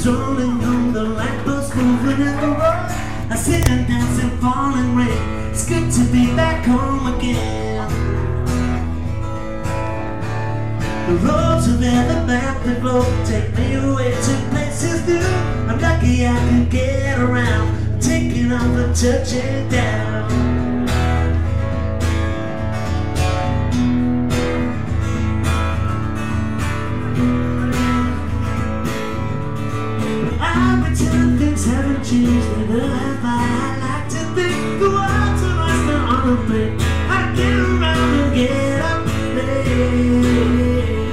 comes rolling home, the lamppost moving in the road. I sit and dance in falling rain. It's good to be back home again. The roads are there, the map, the globe take me away to places new. I'm lucky I can get around, taking off and touching down. I pretend things haven't changed in the life I like to think. The world's an oyster on a plate. I get around and get up late.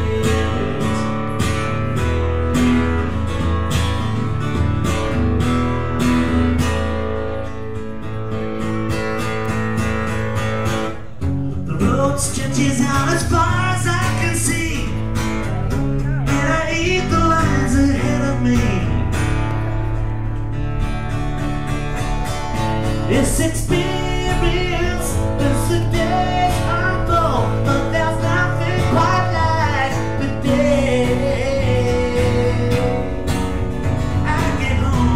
Stretches out as far as I can see, and I eat the lines ahead of me. It's experience, it's the days unfold, but there's nothing quite like the day I get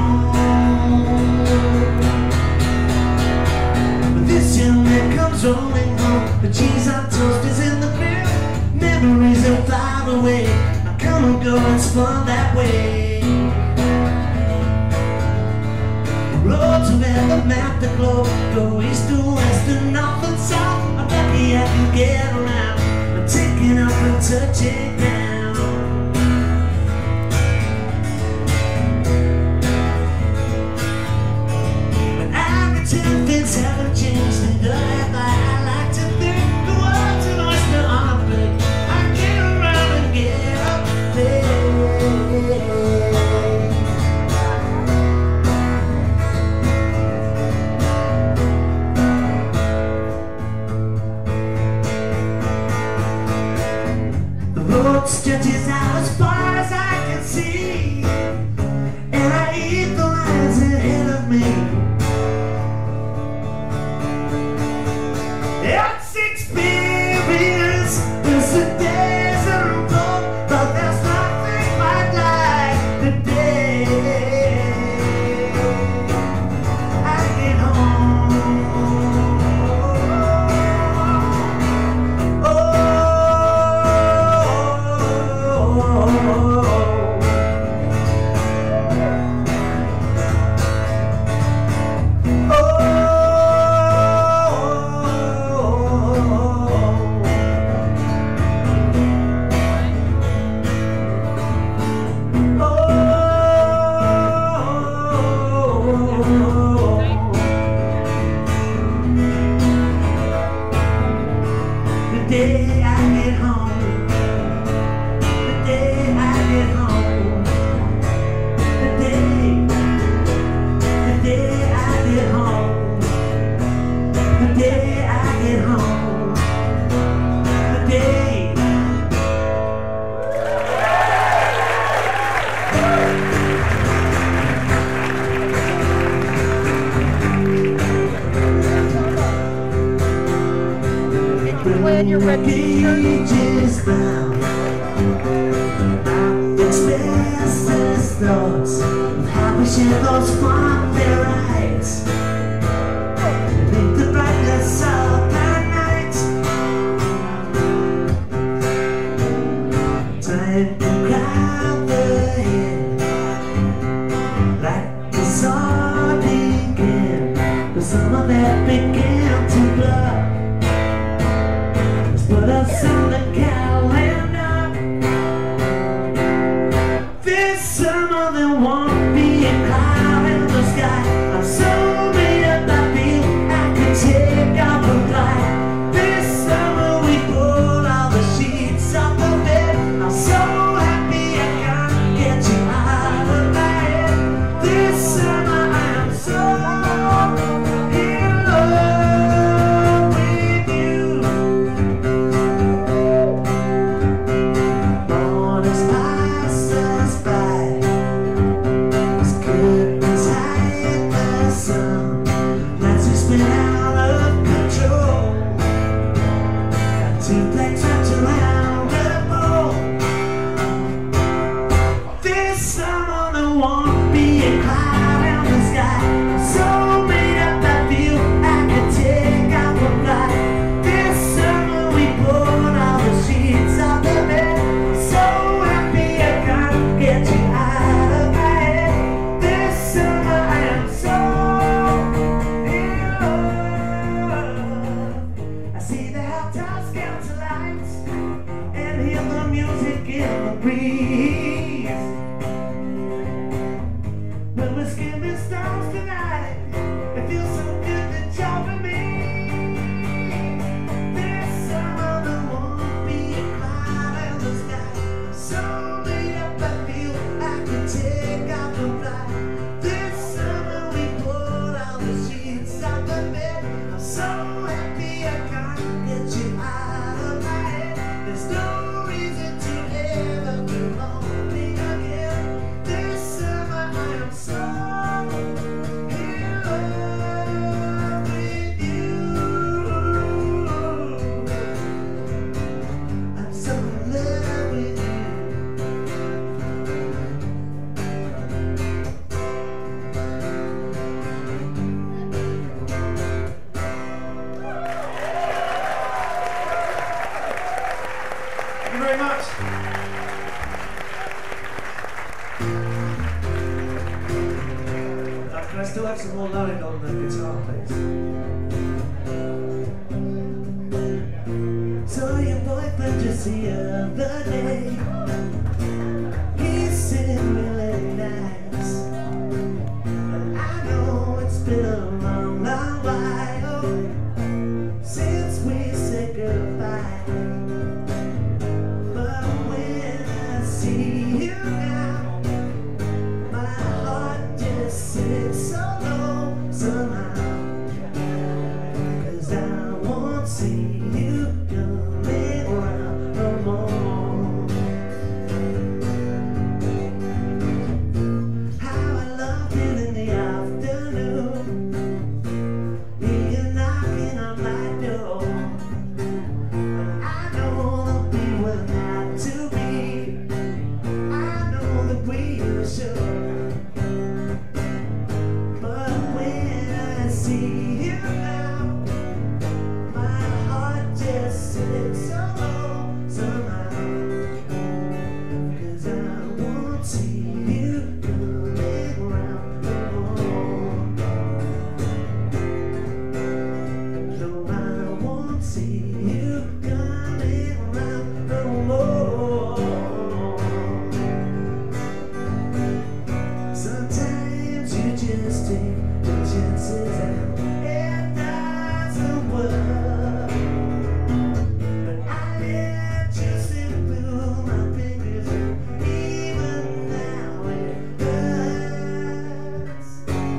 home. This young man comes rolling home. The cheese on toast is in the grill. Memories are far away. I come and go, it's fun that way. Roads are there, the map, the globe. Go east to west and north and south. I'm lucky I can get around. I'm taking up and touching down. But I pretend things haven't changed in the life I like to think. Stretches out as far as I can see, and I eat the lines ahead of me. It's experience, it's the days that are gone, but there's nothing quite like the day I get home. The day I get home, the day I get home, the day I get home, the day I get home, the day. When you're ready, Pages bound, expresses thoughts of how we share those fond rights. Beneath the brightness of the night, time to crowd the head like the sun began, the summer that began to blow. Put us on the calendar. This summer there won't be a cloud in the sky. Lloyd on the guitar, please. Saw your boyfriend just the other day. He seemed really nice, and I know it's been a long, long while since we said goodbye. But when I see you now, my heart just sits so low somehow, 'cause I won't see you coming around no more. How I loved it in the afternoon, you knocking on my door. And I know that we were not to be, I know that we were sure. But when I see you now, my heart just sits so low somehow, 'cause I won't see you coming around no more. No, I won't see you coming around no more. Sometimes you just take the chances and it doesn't work. But I let you slip through my fingers, and even now it hurts.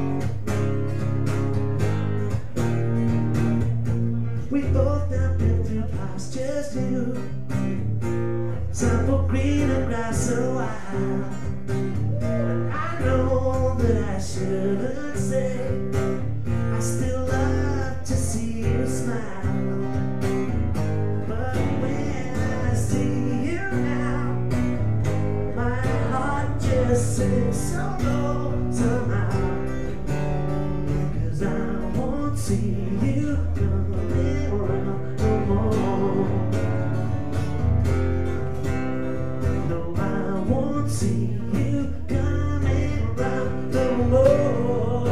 We both have been through pastures too, some for greener grass a while. And I know that I shouldn't say I still love to see you smile. But when I see you now, my heart just sits so low somehow, 'cause I won't see you coming around no more. No, I won't see you coming around no more.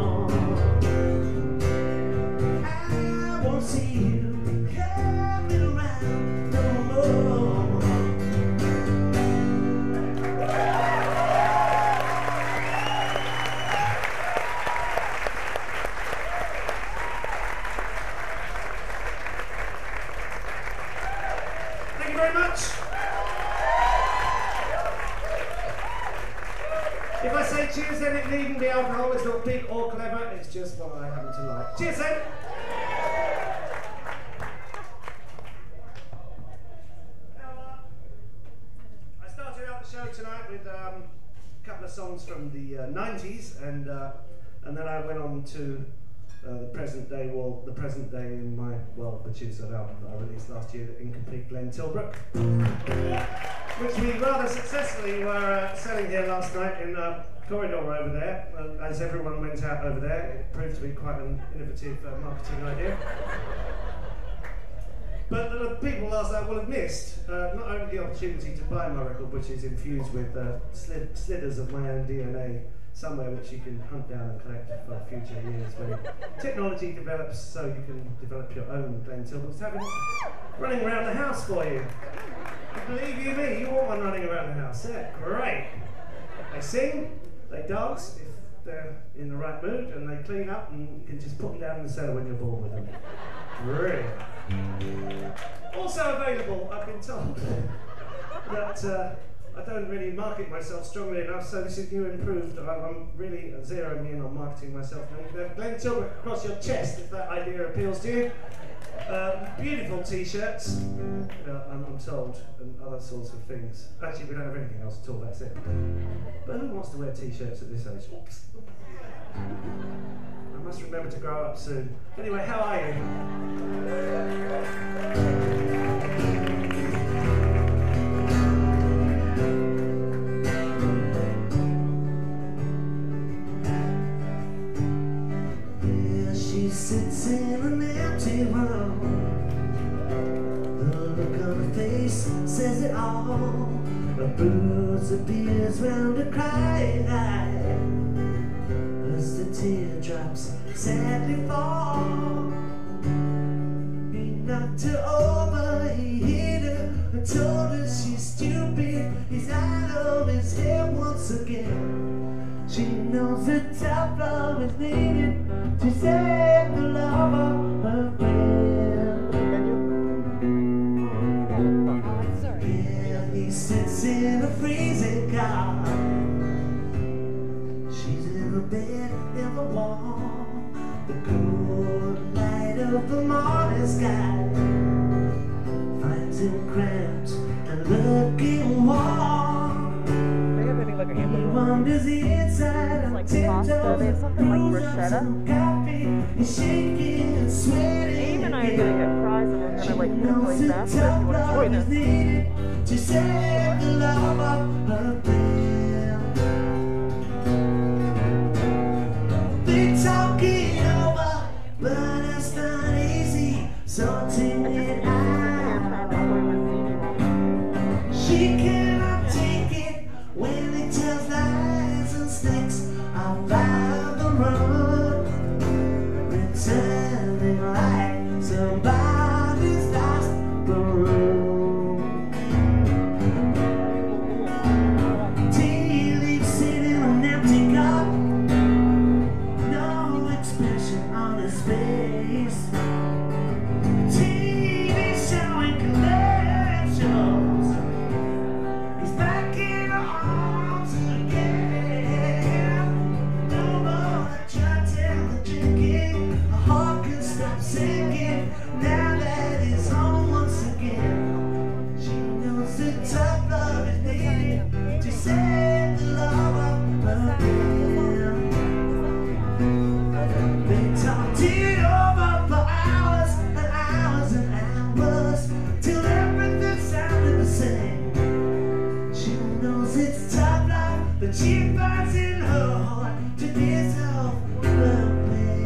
I won't see you coming around no more. Thank you very much. If I say cheers, then it needn't be alcohol. It's not big or clever. It's just what I happen to like. Cheers, then. Now, I started out the show tonight with a couple of songs from the 90s, and then I went on to the present day. Well, the present day in my well-produced album that I released last year, the Incomplete Glenn Tilbrook, which we rather successfully were selling here last night in the corridor over there. As everyone went out over there, it proved to be quite an innovative marketing idea. But the people last night will have missed not only the opportunity to buy my record, which is infused with slithers of my own DNA somewhere, which you can hunt down and collect for future years when technology develops so you can develop your own Glenn Tilbrooks. Having running around the house for you. Believe you me, you want one running around the house. They're great. They sing, they dance if they're in the right mood, and they clean up, and you can just put them down in the cellar when you're bored with them. Brilliant. Also available, I've been told that I don't really market myself strongly enough, so this is new and improved. I'm really zeroing in on marketing myself now. You can have Glenn Tilbrook across your chest if that idea appeals to you. Beautiful t-shirts, I'm told, and other sorts of things. Actually, we don't have anything else at all, that's it. But who wants to wear t-shirts at this age? Oops. I must remember to grow up soon. Anyway, how are you? Yeah, she sits in an empty room. The look on her face says it all. A bruise appears round her crying eye. As the teardrops sadly fall. He knocked her over, he hit her and told her she's stupid. He's out of his head once again. She knows that tough love is needed to save the love of her friend. Yeah, he sits in a freezing car. She's in a bed in the wall. The cool light of the morning sky finds him cramped and looking warm. He wanders inside and tiptoes through some coffee. He's shaking and sweating. Even I'm gonna get fries and we're gonna like knows that tough love is needed to save the love of her friend. They talk it over, but it's not easy sorting it out. She cannot take it when he tells lies and snakes are by the road, pretending like somebody's lost the room. Tea leaves sitting in an empty cup, no expression on his face. TV showing commercials. He's back in her arms again. No more drugs and drinking. A heart can stop sinking now that he's home once again. She knows that tough love is needed to save the love of her friend. They talked it over for hours and hours and hours till everything sounded the same. She knows it's tough love, but she finds in her heart to dissolve her pain.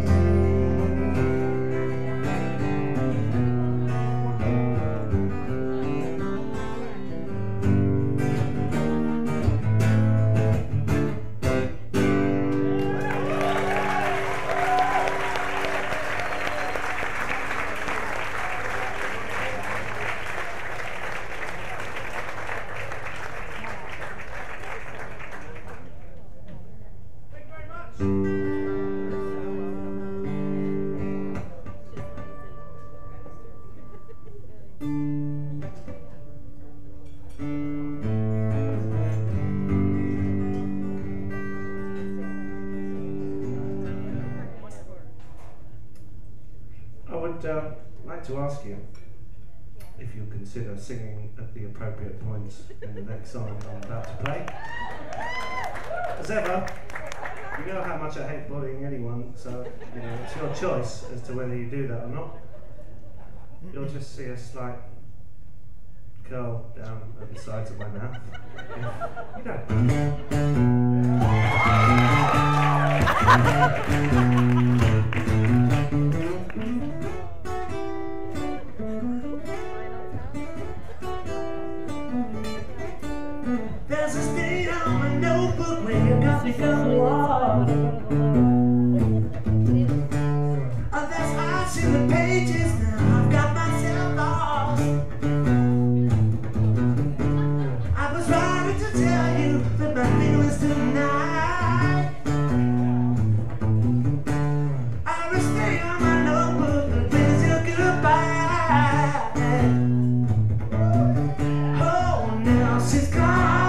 I would like to ask you if you consider singing at the appropriate points in the next song I'm about to play. As ever, you know how much I hate bullying anyone, so you know it's your choice as to whether you do that or not. You'll just see a slight curl down at the sides of my mouth. You don't. There's a stain on my notebook where you got me going wild. Oh, there's ice in the pages now. I've got myself lost. I was writing to tell you that my feelings tonight. I will stay on my notebook and raise your goodbye. Oh, now she's gone.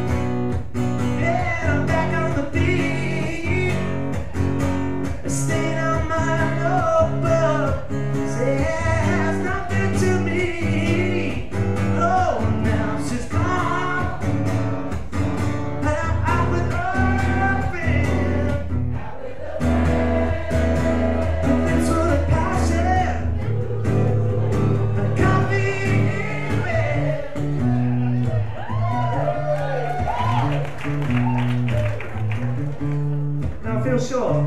Sure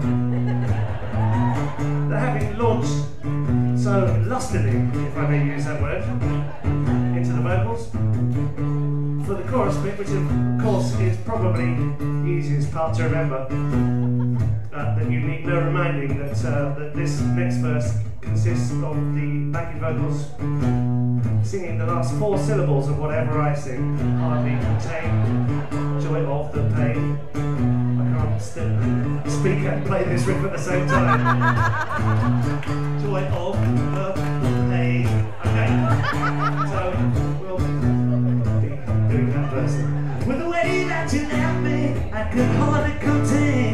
that having launched so lustily, if I may use that word, into the vocals, for the chorus bit, which of course is probably the easiest part to remember, that you need no reminding that, that this next verse consists of the backing vocals singing the last 4 syllables of whatever I sing. Hardly contain, joy of the pain. I can't speak and play this riff at the same time. Joy of the pain. Okay, so we'll be doing that verse. With the way that you left me, I could hardly contain.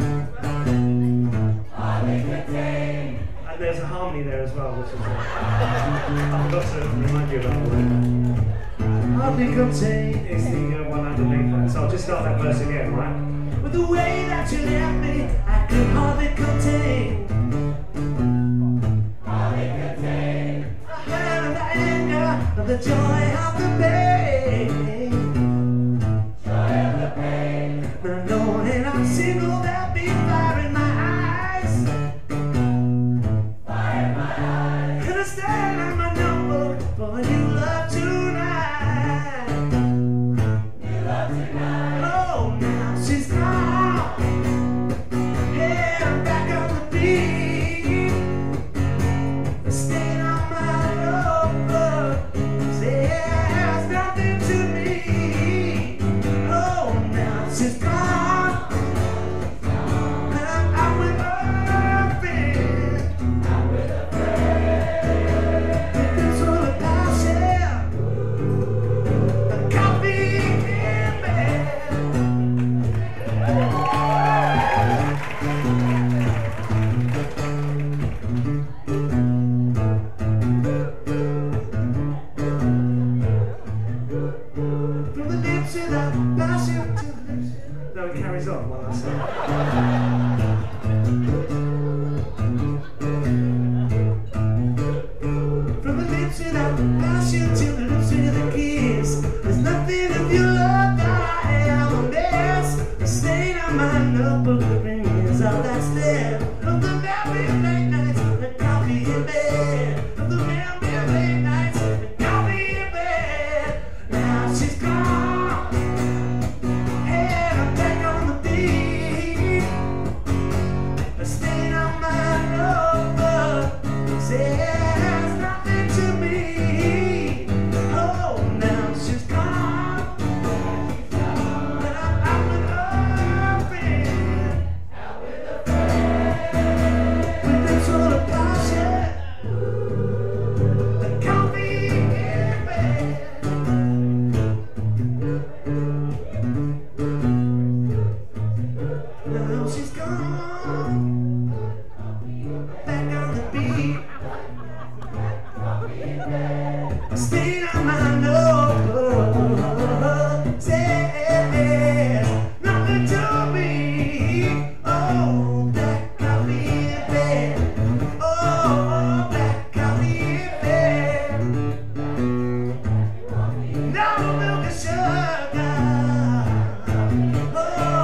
Hardly contain. And there's a harmony there as well, which is I forgot to remind you about that. Hardly contain is the one underneath that. So I'll just start that verse again, right? With the way that you left me, I could hardly contain. Hardly contain. The hurt and the anger, and the joy of the pain. Joy of the pain. Now knowing I'm single, there'll be fire in my eyes. Fire in my eyes. And I stand on my notebook for a new love tonight. New love tonight. Oh, now she's gone. Yeah, I'm back on the beat. The stain on my notebook says nothing to me. Oh, now she's gone. And I'm out with a friend. Out with a friend. It's all the passion. The coffee in bed. From the lips of the passion to the lips. No, it carries on while I sing. From the lips of the passion to the lips of the kiss. There's nothing of your love that I am a mess. The stain on my notebook is all that's left of the very late nights and coffee in bed. Of the very late nights and coffee in bed. Now she's gone. And I'm back on the beat. A stain on my notebook says nothing to me. Oh, now she's gone. But I'm out with a friend. Out with a friend. With this sort of passion. The coffee in bed. Now she's gone. Back on the beat. Stain on my notebook says nothing to me. Oh, black coffee in bed. Oh, black coffee in bed. No milk and sugar. Oh.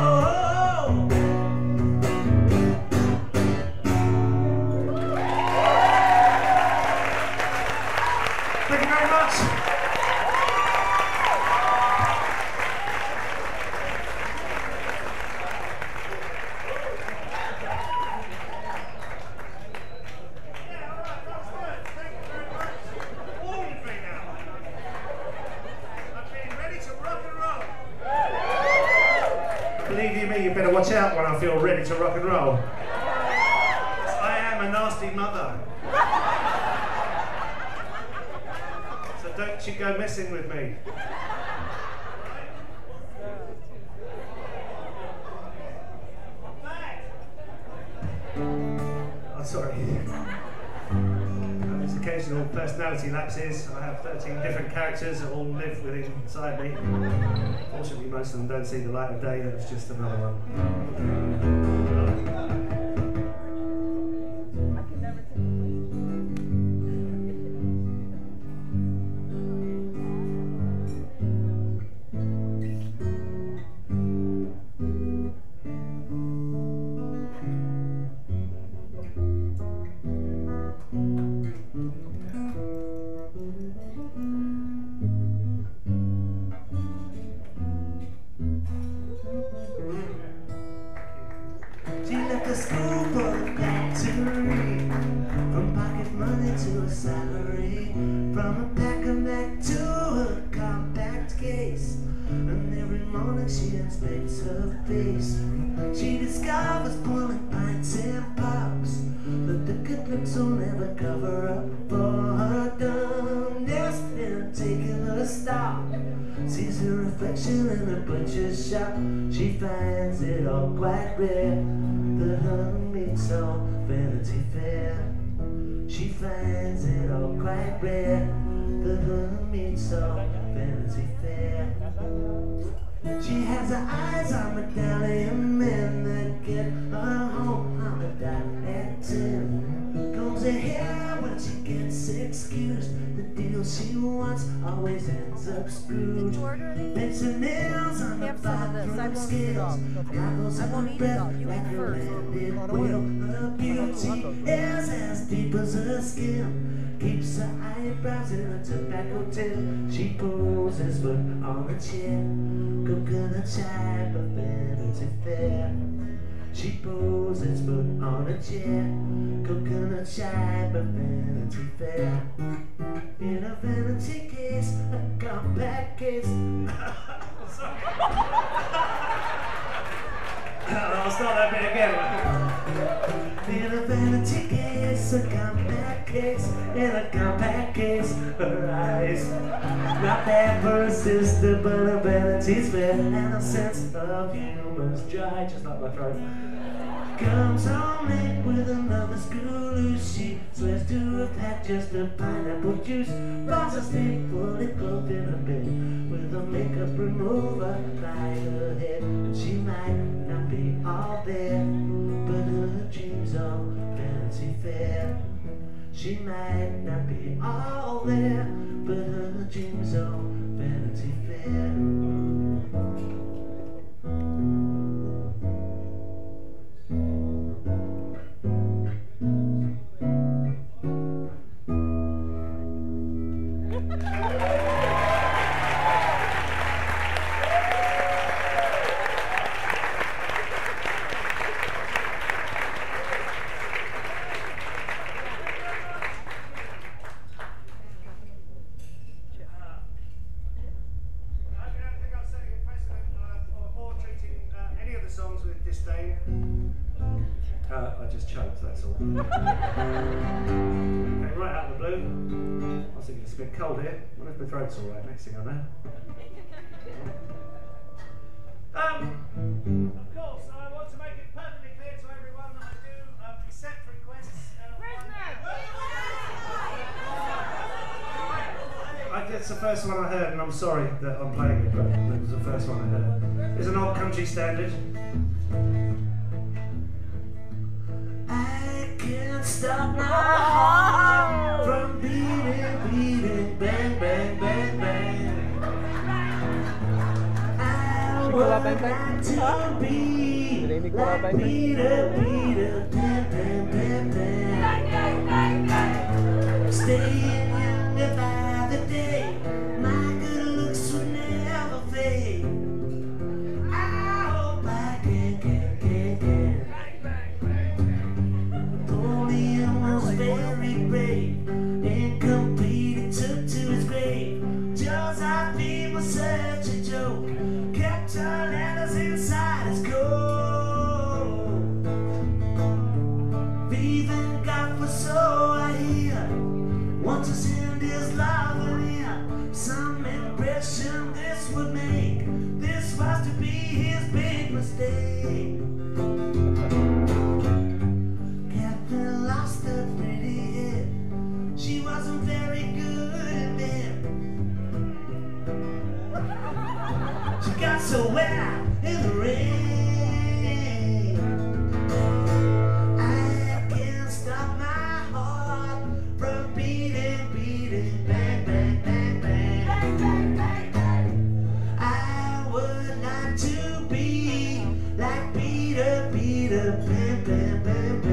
Thank you very much. Believe you me, you better watch out when I feel ready to rock and roll. I am a nasty mother. So don't you go messing with me. I'm sorry. There's occasional personality lapses. I have 13 different characters that all live within inside me. Fortunately, most of them don't see the light of day. That was just another one. I can never take it. She left salary, from a pack of Mac to a compact case. And every morning she inspects her face. She discovers pulling pints and pops, but the good looks will never cover up for her dumbness. And taking a stop, sees her reflection in a butcher's shop. She finds it all quite rare, the hung meat's all Vanity Fair. She finds it all quite rare, the hung meat's all Vanity Fair. She has her eyes on medallion men that get her home on a dime at 10. Combs her hair when she gets excused. The deal she wants always ends up screwed. Makes her nails on the bathroom scales. Goggles on her breath like a landed whale. Her beauty is as deep as her skin. Keeps her eyebrows in a tobacco tin. She poses foot on a chair. Coconut chai of Vanity Fair. She poses foot on a chair. Coconut chai of Vanity Fair. In a vanity case, a compact case. Sorry. I'll start that bit again. In a vanity case, a compact case. In a compact case, her eyes. Not bad for a sister, but her vanity's fair, and her sense of humor's dry, just like my throat. Comes home late with another screw loose. She swears to have had just a pineapple juice. Falls asleep fully clothed in her bed with a makeup remover by her head. And she might not be all there, but her dreams are Vanity Fair. She might not be all there, but her dreams are Vanity Fair. Songs with disdain. I just choked, that's all. Okay, right out of the blue. I was thinking it's a bit cold here. I wonder if my throat's alright, next thing I know. Of course, I want to make it perfectly clear to everyone that I do accept requests. That's the first one I heard, and I'm sorry that I'm playing it, but it was the first one I heard. It's an old country standard. I can't stop my heart from beating, beating, bang, bang, bang, bang. I would like to be like Peter, Peter, bang, bang, bang, bang. Staying younger by the day, my good looks would never fade. I hope I can. Napoleon was very brave, incomplete, he took to his grave. Josephine was such a joke, kept her letters inside his coat. Even God was so I hear, want to send his love in. Some impression this would make, this was to be his big mistake. Catherine lost her pretty head, she wasn't very good in bed. She got so wet in the rain. I can't stop my heart from beating, beating, bang, bang, bang, bang, bang, bang, bang, bang. I would like to be like Peter, Peter, bang, bang, bang,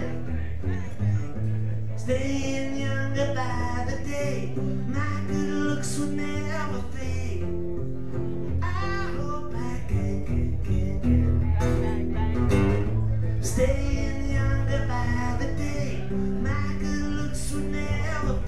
bang. Staying younger by the day, my good looks would never fade. I hope I can. Staying younger by the day, my good looks would never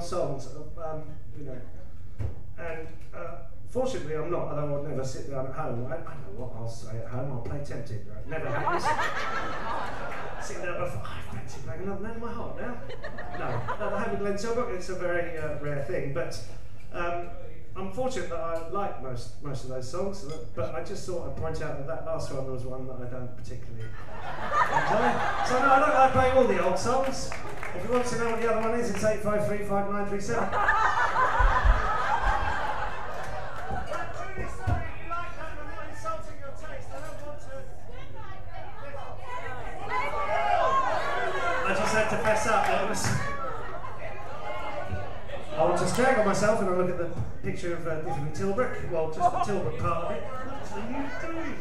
songs, you know, and fortunately I'm not, although I'd never sit down at home. I know what I'll say at home, I'll play Tempted, right? Never happens. Sitting there, I fancy playing another Man in My Heart now. No, I haven't Glenn Tilbrook, it's a very rare thing, but I'm fortunate that I like most of those songs, but I just thought I'd point out that that last one was one that I don't particularly enjoy. So no, I don't like playing all the old songs. If you want to know what the other one is, it's 8535937. To fess up, I want to strangle myself and I look at the picture of Tilbrook, well, just the Tilbrook part of it. What are you doing?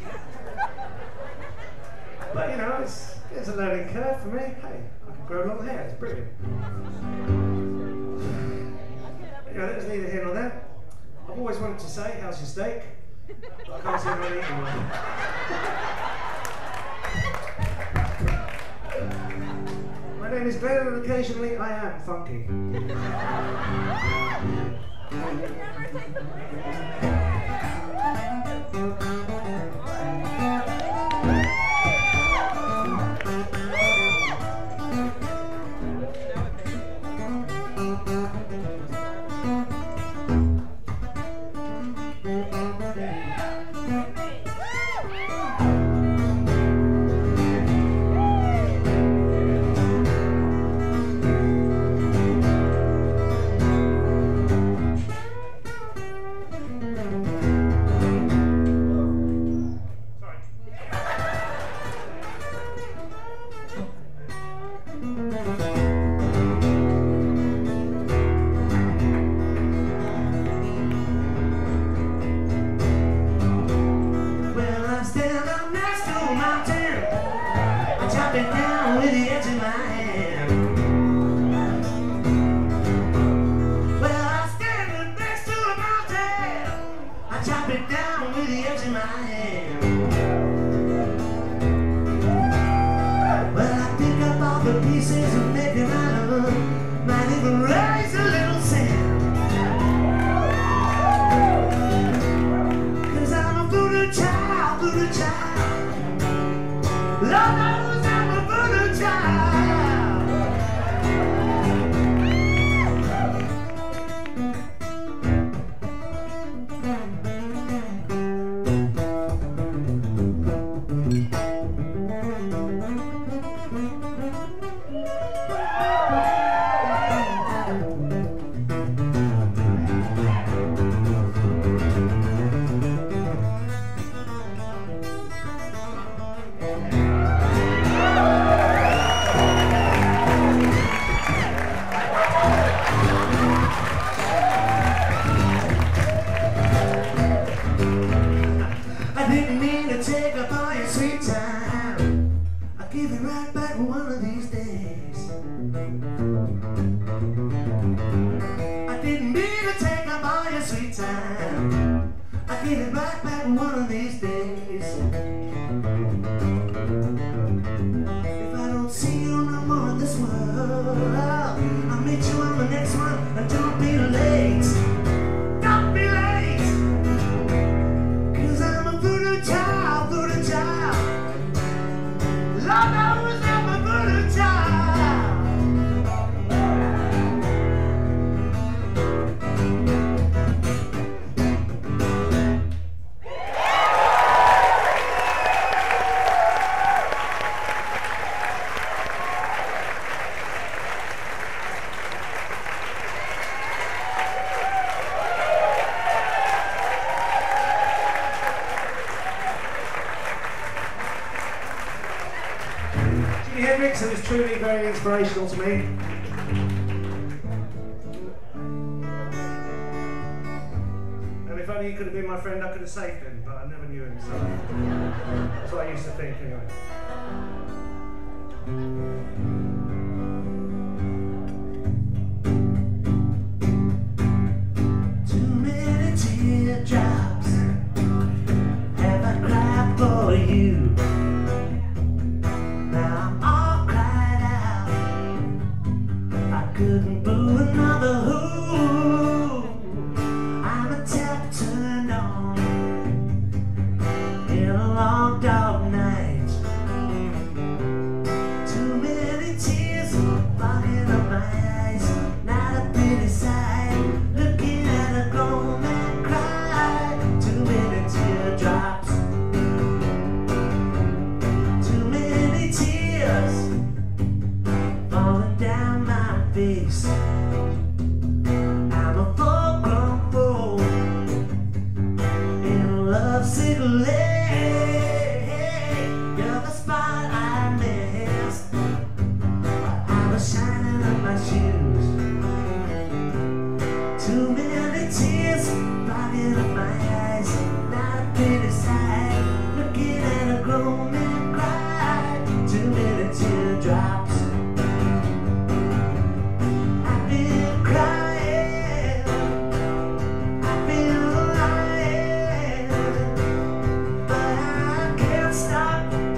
But you know, it's a learning curve for me. Hey, I can grow long hair, it's brilliant. Anyway, that was neither here nor there. I've always wanted to say, how's your steak? But I can't see anyone eating one. My name is Glenn and occasionally I am funky. It was truly very inspirational to me. And if only he could have been my friend, I could have saved him, but I never knew him, so that's what I used to think anyway. Too many teardrops have I cried for you. Couldn't boo another love cigarette. You're the spot I missed. I was shining on my shoes. Too many tears fogging up my eyes. Not a pretty sight, looking at a grown man cry. Too many teardrops. I've been crying, I've been lying, but I can't stop.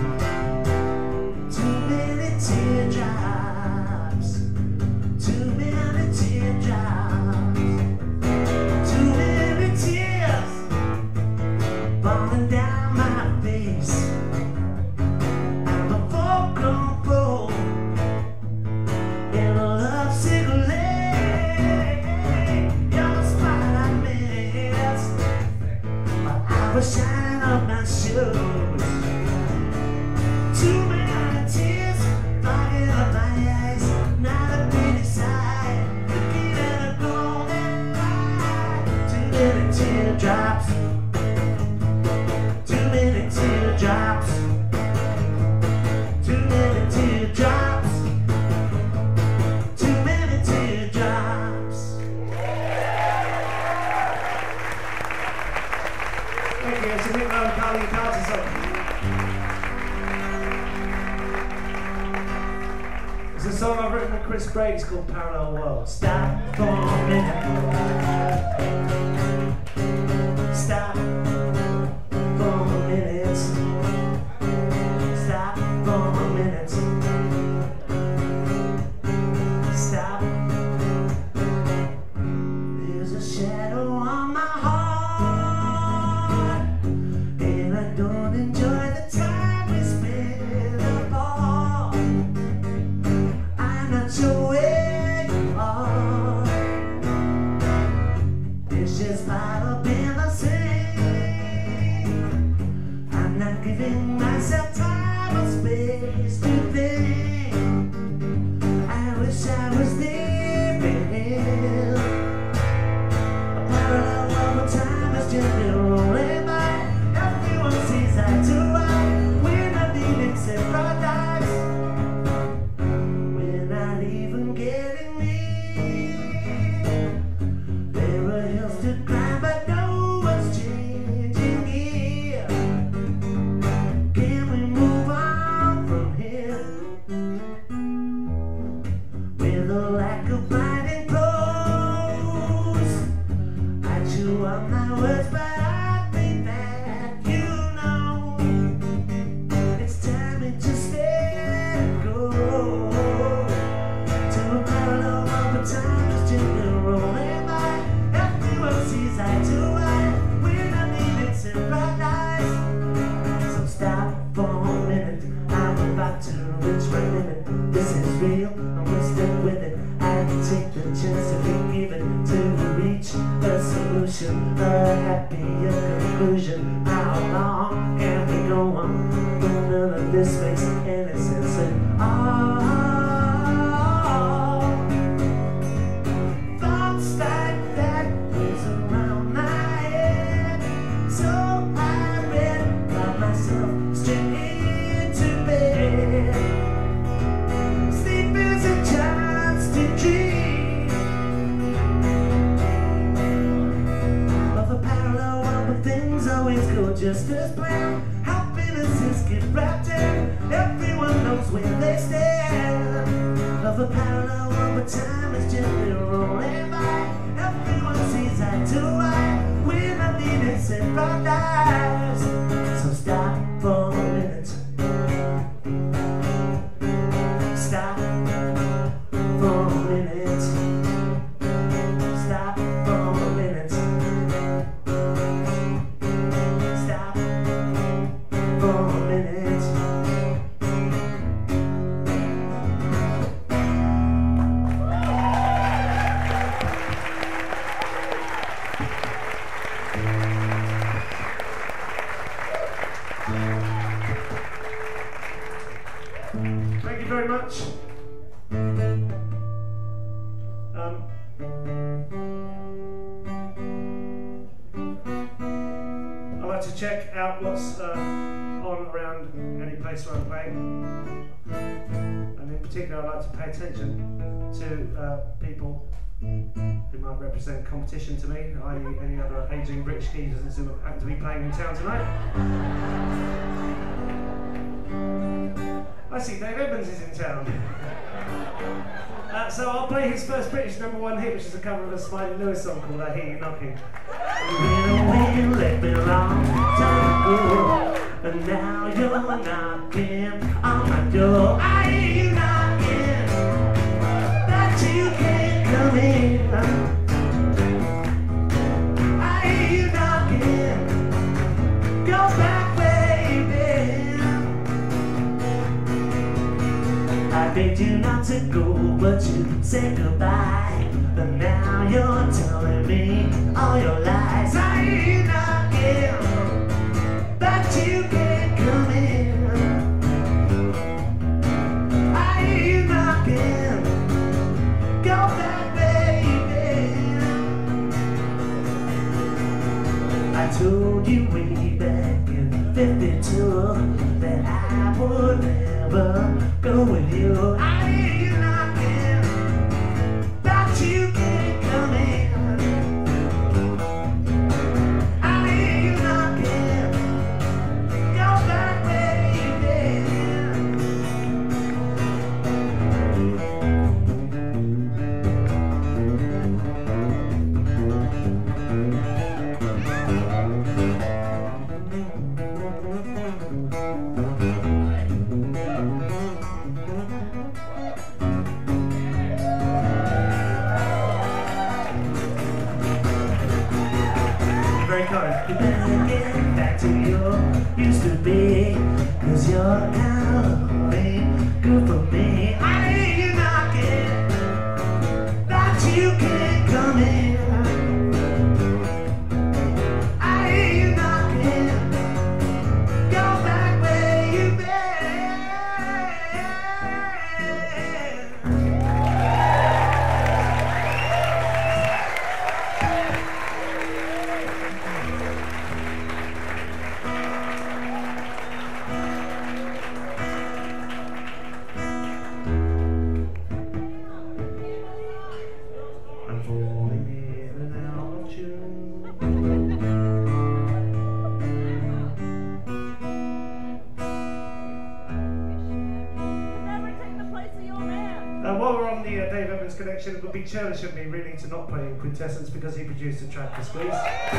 Too many teardrops. Too many teardrops. Too many tears falling down my face. I'm a full-grown fool in a love cigarette. You're the spot I missed while I was shining on my shoes. Too many tears fogging up my eyes. Not a pretty sight, looking at a golden light. Too many teardrops. Too many teardrops. Too many teardrops. Too many teardrops. Thank you. It's a Nick Lowe and Carly Carter song. It's a song I've written with Chris Brady. It's called Parallel Worlds. Stop for a minute. Stop for a minute. Stop for a minute. Stop. There's a shadow on my heart, and I don't enjoy the time we spend apart. I'm not sure where you are. It's just piled up in the same. I'm not giving myself time or space to think. I wish I was living a parallel world where time is gently rolling by. Everyone sees eye to eye. We're not needing except paradise. We're not even getting near. There are hills to climb, but no one's changing here. Can we move on from here? With a lack of blinding clothes, I chew on my words, but I think that you know it's time to just let go. To a parallel world where time is gently rolling by. Everyone sees eye to eye. We're not needing except paradise. So stop for a minute. I'm about to reach my limit. This is real, I'm gonna stick with it. I can take the chance if we give it to reach a solution, a happier conclusion. How long can we go on when none of this makes any sense at all? Thoughts like that goes around my head, so I read by myself straight into bed. Sleep is a chance to dream of a parallel world where things always go just as planned. Happiness get wrapped in. Everyone knows where they stand. Of a parallel world where time is gently rolling by. Everyone sees eye to eye. We're not needing except paradise. So stop for a minute. Stop for a minute. Stop for a minute. Stop for a minute. Thank you very much. I'd like to check out what's on around any place where I'm playing. And in particular, I like to pay attention to people who might represent competition to me, i.e. any other ageing rich geezers who happen to be playing in town tonight. I see Dave Evans is in town. So I'll play his first British #1 hit, which is a cover of a Smiley Lewis song called I Hear You Knocking. You left me long time ago, and now you're knocking on my door. I hear you knocking, but you can't come in. I hear you knocking, go back where you've been. I begged you not to go, but you said goodbye. But now you're telling me all your lies. I hear you knocking, but you can't come in. I hear you knocking, go back where you've been. I told you way back in '52 that I would never go with you. I hear you knocking, but you can't come in. I hear you knocking, go back where you've been. Very kind. You better get back to your used to be, 'cause your kind ain't good for me. I hear you knocking, but you can't come in. I hear you knocking, go back where you've been. I'm falling in and out of tune. Never take the place of your man. While we're on the Dave Evans connection, it would be churlish of me really to not play in Quintessence because he produced a track for Squeeze.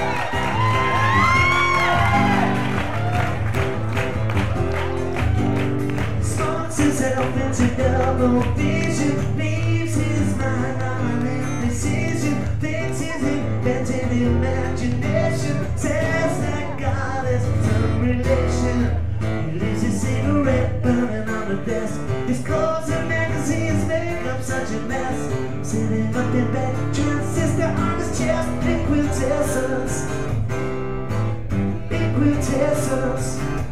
Sports himself into double vision, leaves his mind on an indecision, thinks he's invented imagination, says that God has some relation. He leaves his cigarette burning on the desk, his clothes and magazines make up such a mess, sitting up in bed, transistor on his chest, quintessence, quintessence.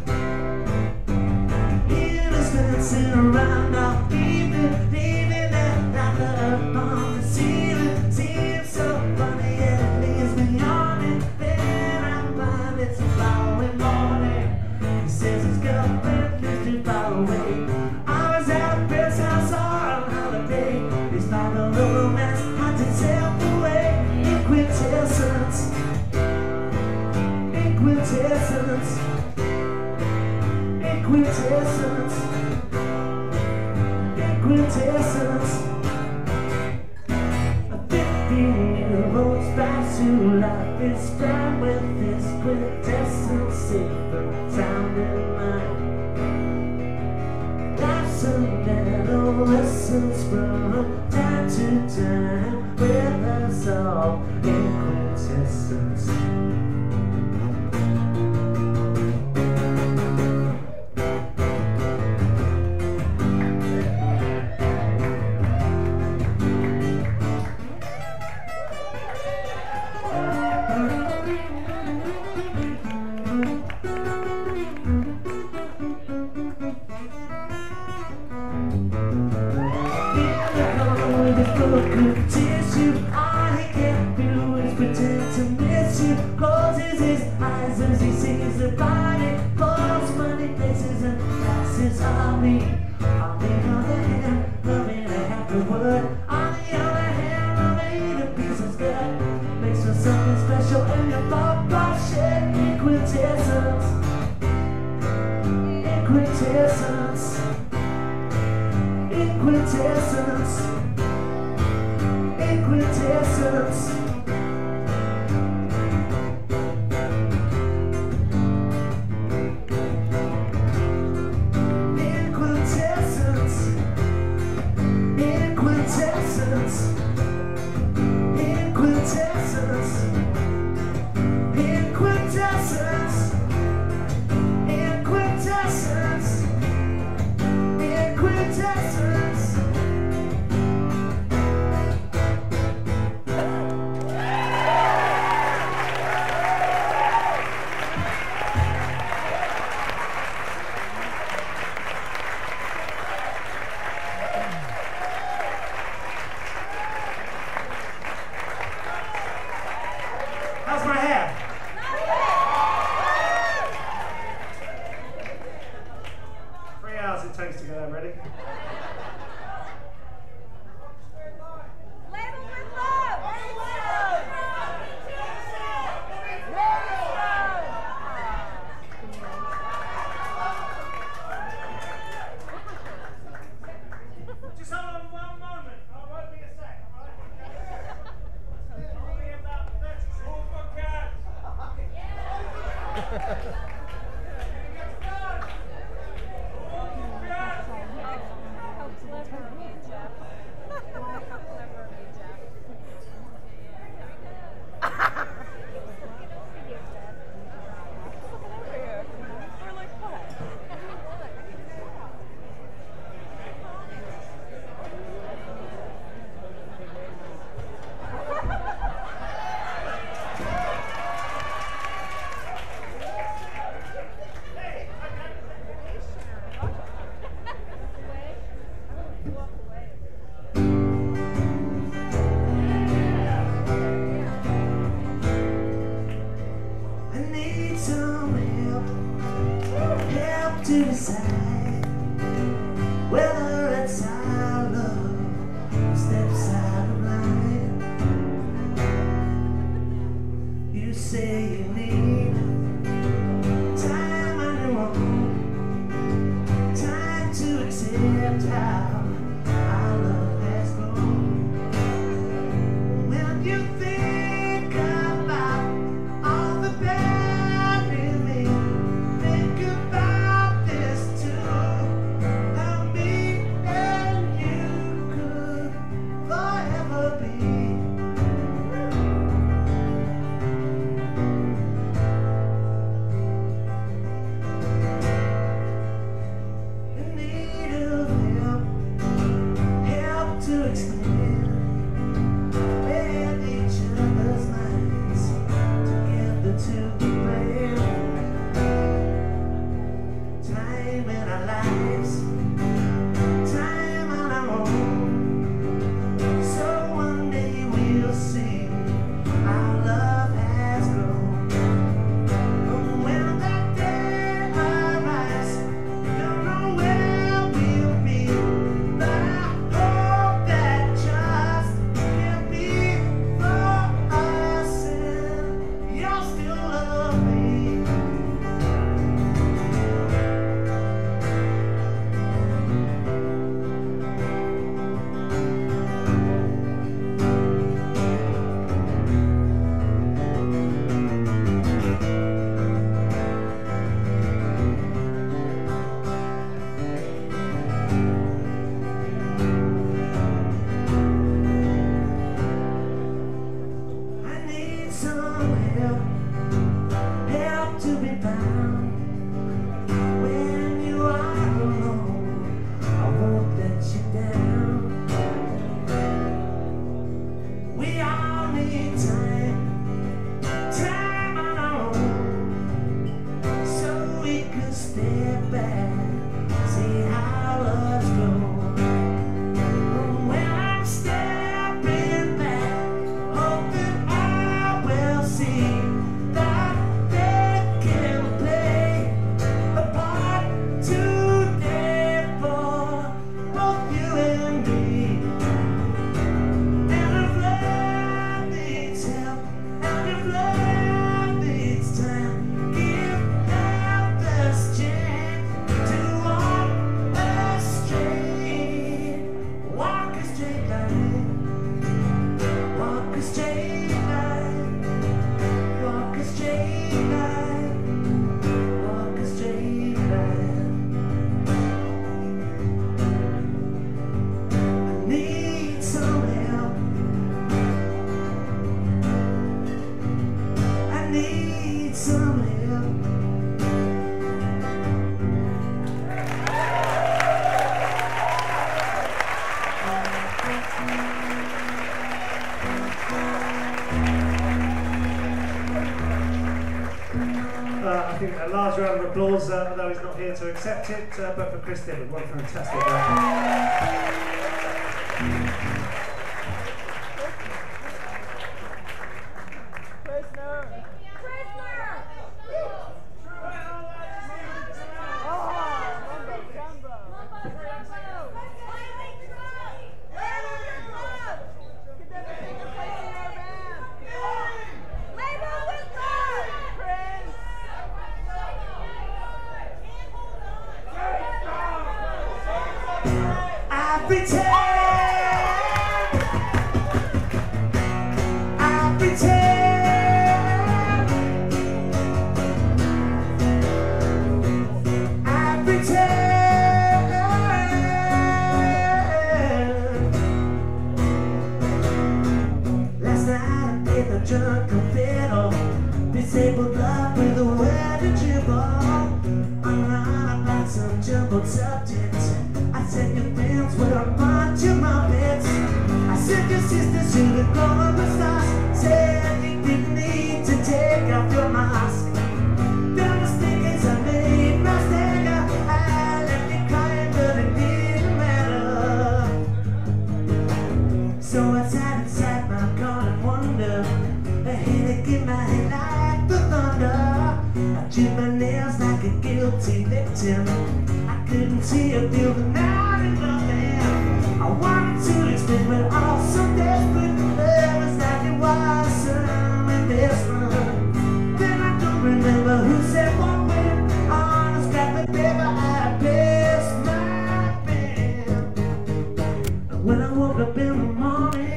Dancing around all evening, leaving that knocker up on the ceiling. Seems so funny, yet it leaves me yawning. Then I find it's the following morning. He says his girlfriend lives too far away. I was at a friend's house or on holiday. He's found a little romance, hunted himself away. In quintessence, in quintessence, in quintessence. Quintessence. A 15-year-old spies who life is found with this quintessence, safe and sound in mind. Life's a adolescence from time to time, with us all in quintessence. Tissue, all he can do is pretend to miss you. Closes his eyes as he sees sorry. On the other hand, love ain't a happy word. On the other hand, love ain't a piece of gut. Makes for something special and your thought box shit. Quintessence, quintessence, quintessence, quintessence. How's my hair? 3 hours it takes to get home, ready? Label with love! Just hold on 1 moment. I won't be a sec, all right? Only about 30 seconds. To decide whether it's our love or steps out of line. You say you need time on your own, time to accept how our love has grown. When you think about all the bad in me, think about today. A large round of applause, although he's not here to accept it, but for Chris Tilbrook. What a fantastic guy. Disabled love with a wedding dribble. Unrun about some jumbled subjects. I said your friends were a bunch of muppets. I said your sisters should have gone with stars. Said you didn't need to take off your mask. The mistake is I made my stagger. I left you crying but it didn't matter. So I sat inside my car and wondered. A headache in my head like the thunder. I chewed my nails like a guilty victim. I couldn't see or feel the night in nothing. I wanted to explain but also desperate. Love is like it was some investment. Then I don't remember who said what when. On a scrap of paper I placed my pen. When I woke up in the morning,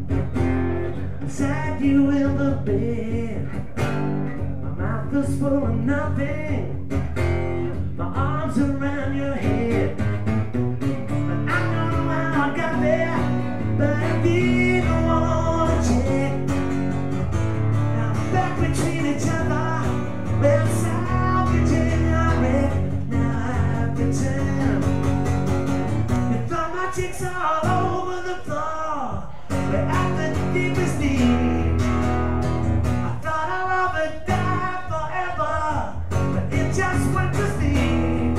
beside you in the bed, my mouth was full of nothing, my arms around your head. But I don't know how I got there, but I didn't want to check. Now we're back between each other, well, South Virginia red. Now I have to turn. You throw my chicks all over the floor. We're at the deepest need. I thought our love would die forever, but it just went to sleep.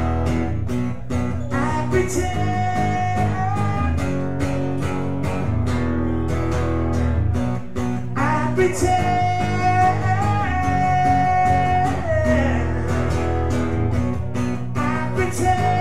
I pretend, I pretend, I pretend.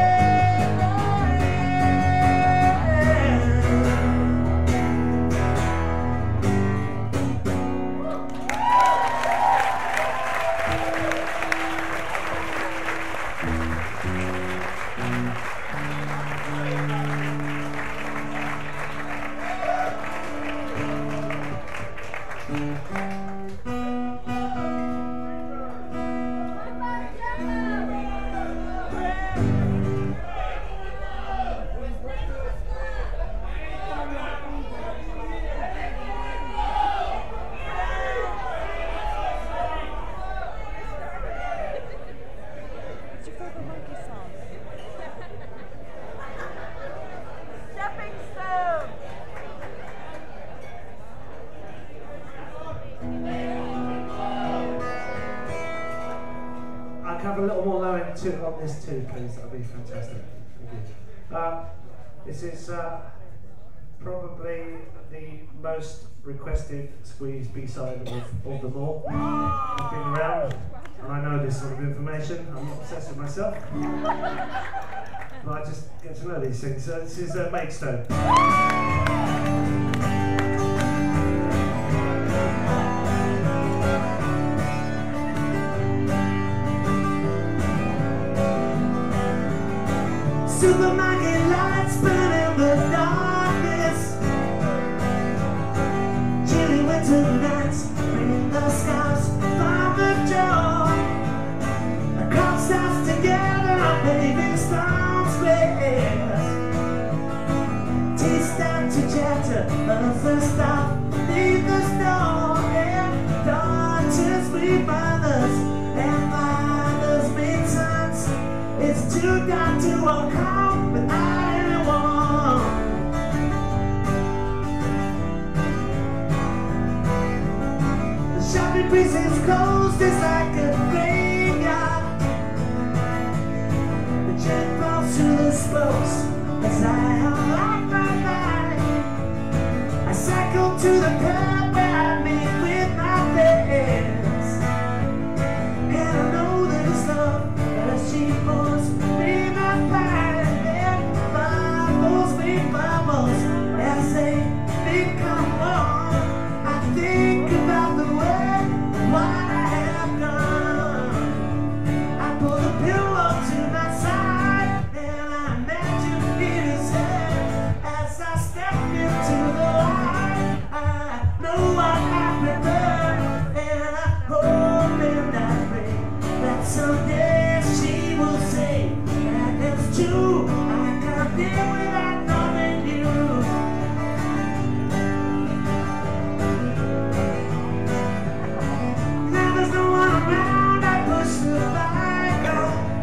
Have a little more low end too on this too, please. That'll be fantastic. Thank you. This is probably the most requested Squeeze B-side of them all. I've been around, and I know this sort of information. I'm not obsessed with myself, but I just get to know these things. So this is Maidstone. Supermarket lights burn in the darkness. Chilly winter nights bring the scars from the door. A crowd stands together on paving stone squares. Tea stand to chatter of the stuff beneath the snow. And daughters meet mothers, and fathers meet sons. It's too dark to walk home without anyone. The shopping precinct's closed, it's like a graveyard. someday she will say that it's true. I can't live without knowing you. Now there's no one around, I push the bike on.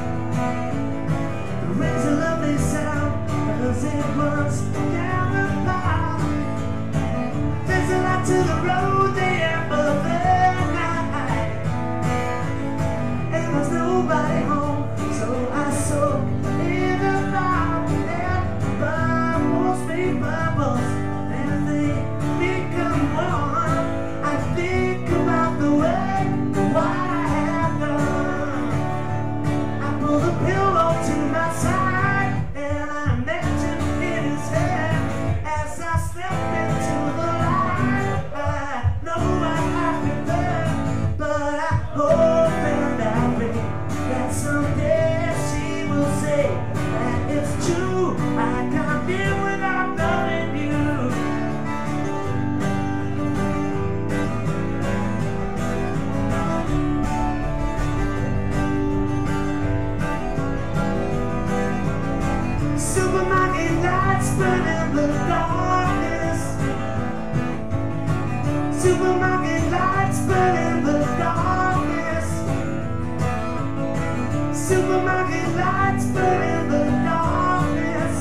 The rain's a lovely sound as it runs down the path. There's a lot to the road there, but there's nobody home, so I soak in the fire and bubbles be bubbles, and they become one. I think about the way what I have done. I pull the pillow to my side and I imagine in his head as I step into the light. I know I have been there, but I hope that someday she will say that it's true. I can't live without knowing you. Supermarket lights burn in the darkness. Supermarket lights burn in the darkness. Supermarket lights burn in the darkness.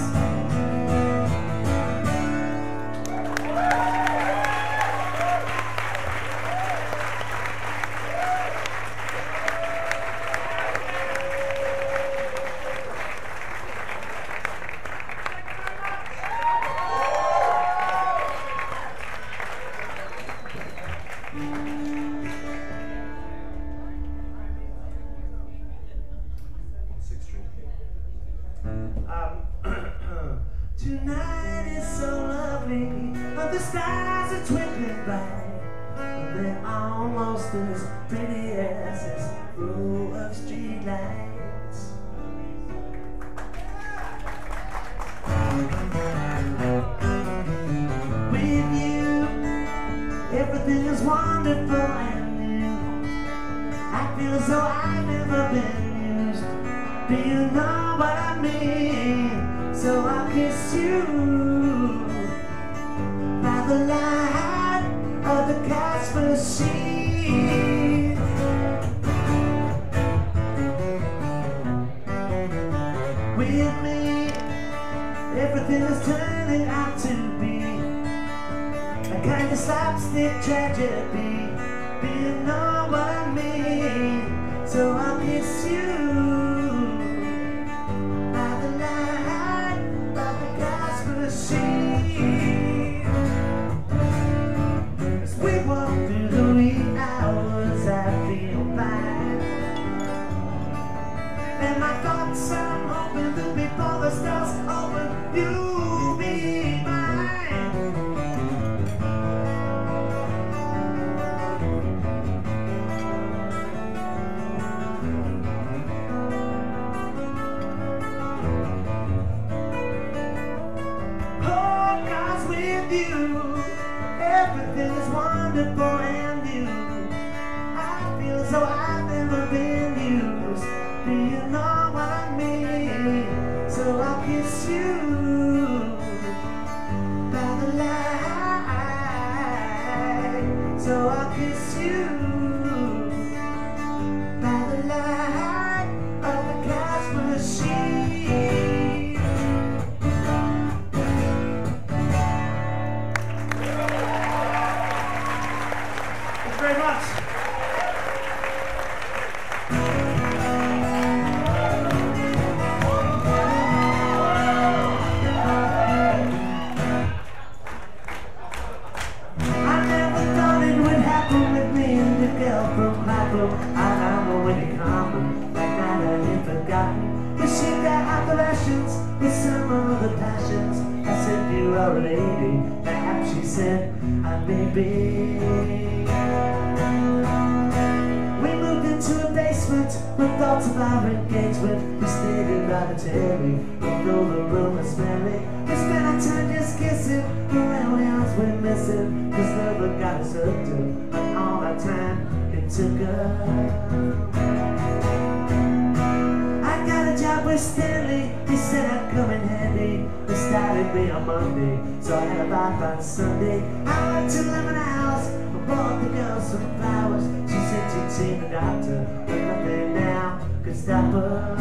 Tonight is so lovely, but the stars are twinkling bright, but they're almost as pretty as this row of streetlights. With you, everything is wonderful and new. I feel as though I've never been used. Do you know what I mean? So I'll kiss you by the light of the cash machine. With me, everything is turning out to be a kind of slapstick tragedy. Do you know what I mean? So I'll kiss you by the light of the gas machine. As we walk through the wee hours, I feel fine, and my thoughts I'm hoping that before the stars open, you'll be mine. Oh, 'cause with you, everything is wonderful and new. I feel as though I've never been used. Do you know what I mean? So I'll kiss you by the light. So I'll kiss you by the light of the cash machine. Thank you very much. I never thought it would happen with me and the girl from Michael. I don't know when it comes, that night I ain't forgotten. But she got out the rations with some of the passions. I said, you are a lady. Perhaps she said, I may be. We moved into a basement with thoughts of our engagement. We stayed in by the telly, though the room was smelly. We spent our time just kissing, around else we're missing. Cause love got us hooked up, but all our time it took us. with Stanley, he said I'd come in handy. They started me on Monday, so I had a bath on Sunday. I went to Lemon House, I bought the girl some flowers. She said she'd seen the doctor, but nothing now could stop her.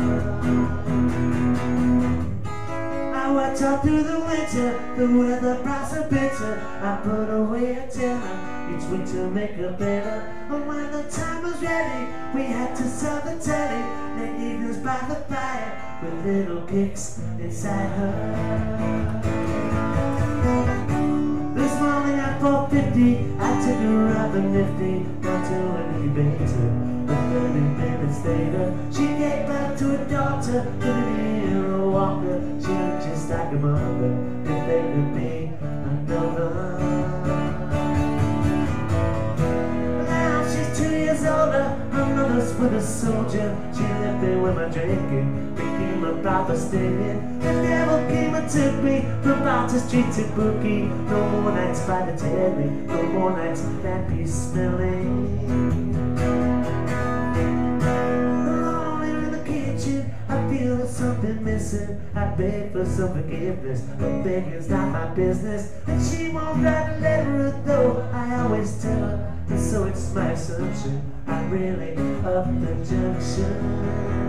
I worked all through the winter, the weather brought some bitter. I put away a dinner each week to make her better. And when the time was ready, we had to sell the telly. Late evenings by the fire, with little kicks inside her. This morning at 4:50, I took her up and nifty down to an incubator. But 30 minutes later, she gave birth to a daughter, living in a walker. She looked just like a mother, if they could be another. Now she's 2 years older, her mother's with a soldier. She left me with my drinking, became a proper stinging. The devil came and took me from Barter Street to Bookie. No more nights by the telly, no more nights that be smelling. Something missing, I beg for some forgiveness, but begging's not my business. And she won't write a letter, though I always tell her, and so it's my assumption I'm really up the junction.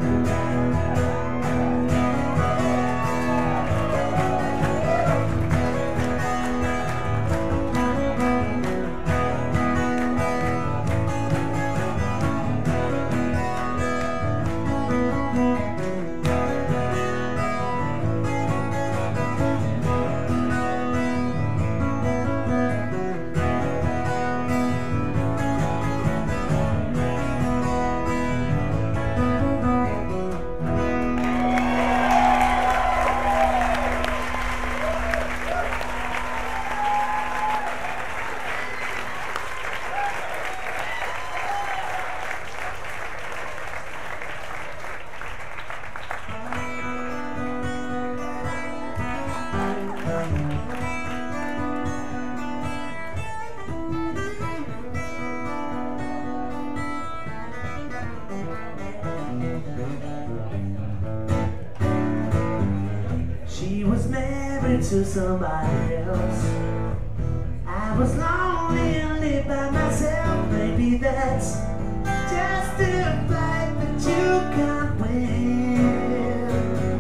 She was married to somebody else. I was lonely and lived by myself. Maybe that's just a fight that you can't win.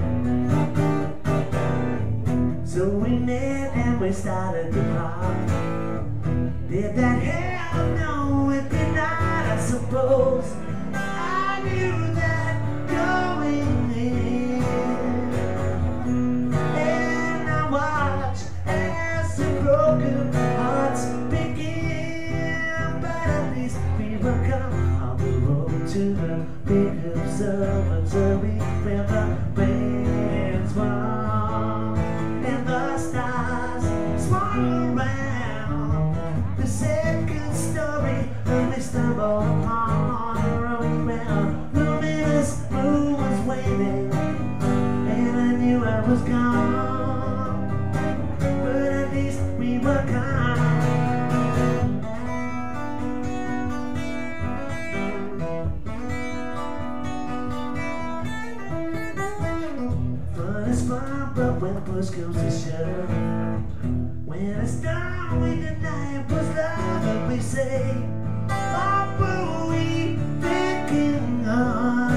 So we met and we started to talk. Did that help? No, it did not, I suppose. I knew that going in. Broken hearts begin, but at least we will come on the road to the big observatory where the rains fall and the stars swan around. The second story, and we stumble upon a road where a luminous moon was waiting, and I knew I was gone. But when push comes to shove, when it's done, we deny it was love, and we say, what were we thinking of?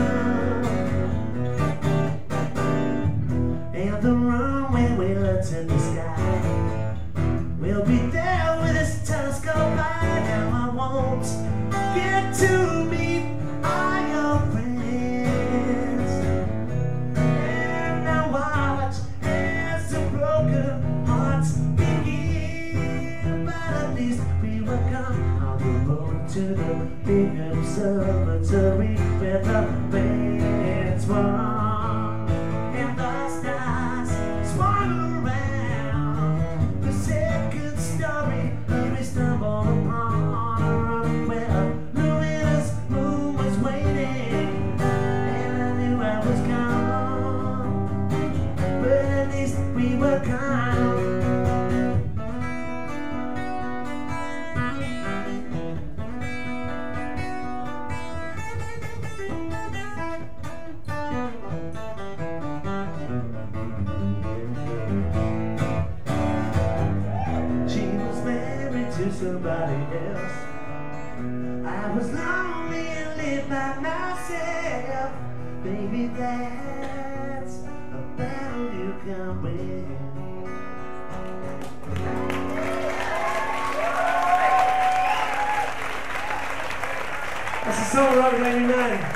And the runway we look to the sky, we'll be there with this telescope eye. Now I won't get to meet all your friends, and I watch as the broken hearts begin. But at least we will come on the road to the big observatory where the rains fall and the stars swan around. The second story, we stumble upon a road where a luminous moon was waiting, and I knew I was gone, but at least we were kind. Baby, that's a battle you can win. That's a song wrote in '89.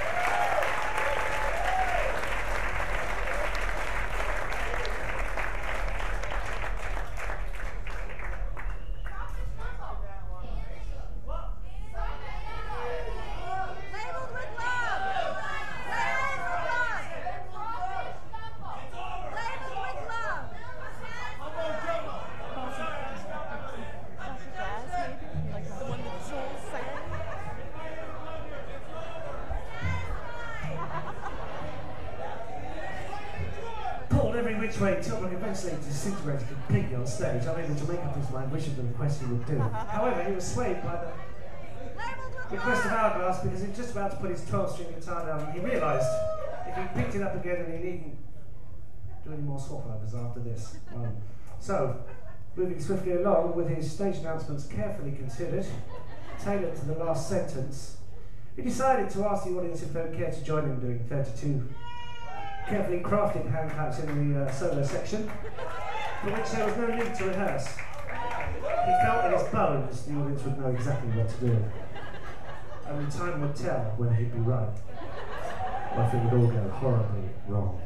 Every which way, Tilbrook eventually disintegrated completely on stage, unable to make up his mind which of the requests he would do. However, he was swayed by the request of Hourglass because he was just about to put his 12-string guitar down and he realised if he picked it up again and he needn't do any more swap-overs after this. So, moving swiftly along with his stage announcements carefully considered, tailored to the last sentence, he decided to ask the audience if they would care to join him doing 32 carefully crafted hand claps in the solo section, for which there was no need to rehearse. He felt in his bones the audience would know exactly what to do. Only time would tell whether he'd be right, or if it would all go horribly wrong.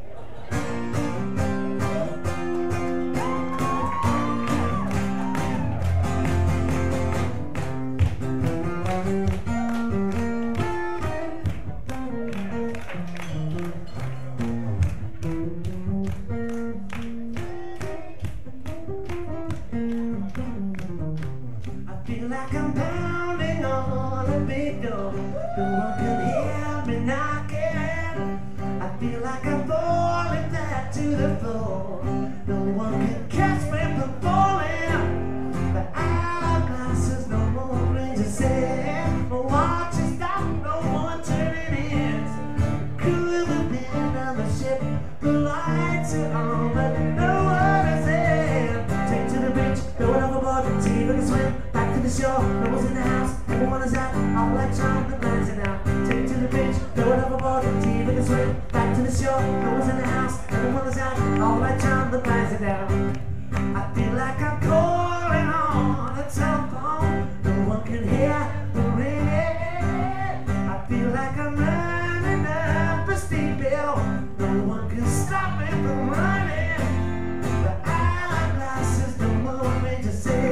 Like I'm pounding on a big door. No one can hear me knocking. I feel like I'm falling back to the floor. No one can catch me from falling. The hourglasses no more brings a set. My watch is stopped, no more turning heads. Crew have been on the ship. The lights are on, but no one is there. Take to the beach, throw it overboard, see if we can swim. The show, no one's in the house, everyone is out, all like charm, the bands are out. Take it to the beach, throw it overboard, see if we can swim. Back to the show, no one's in the house, everyone is out, all like charm, the bands are down. I feel like I'm calling on a telephone, no one can hear the ring. I feel like I'm running up a steep hill, no one can stop me from running. The hourglasses no more range to say.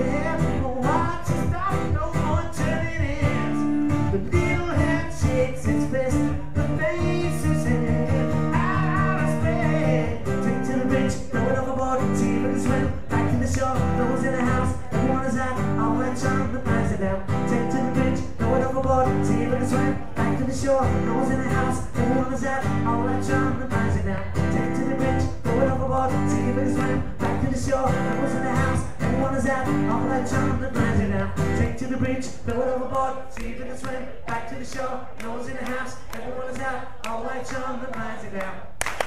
No one's in the house, everyone is out, all that charm, the minds are down. Take to the bridge, throw it overboard, see if it's swim. Back to the shore, no one's in the house, everyone is out, all that charm, the minds are down. Take to the bridge, throw it overboard, see if it can swim. Back to the shore, no one's in the house, everyone is out, all that charm, the minds are down.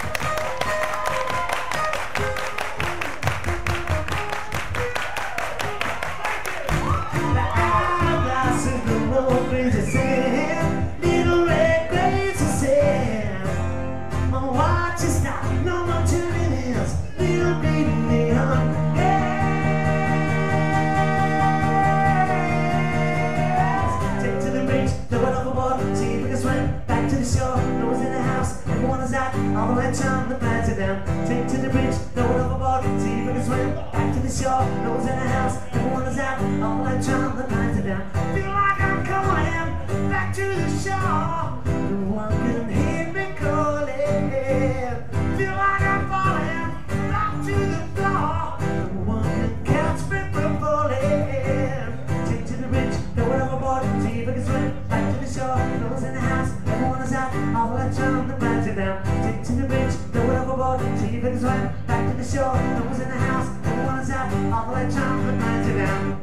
The hourglasses, the more things to say. All that charm, the bands are down. Take to the bridge, throw it overboard, see if we can swim. Back to the shore, no one's in the house, everyone is out. All that charm, the bands are down. Feel like I'm coming back to the shore. No one can hear me calling. Feel like I'm falling back to the floor. No one can catch me from falling. Take to the bridge, throw it overboard, see if we can swim. Back to the shore, no one's in the house, everyone is out. All that charm, the bands are down. To the beach, throw it overboard, see if it can swim. Back to the shore, no one's in the house, everyone is out, all that charm, the minds are down.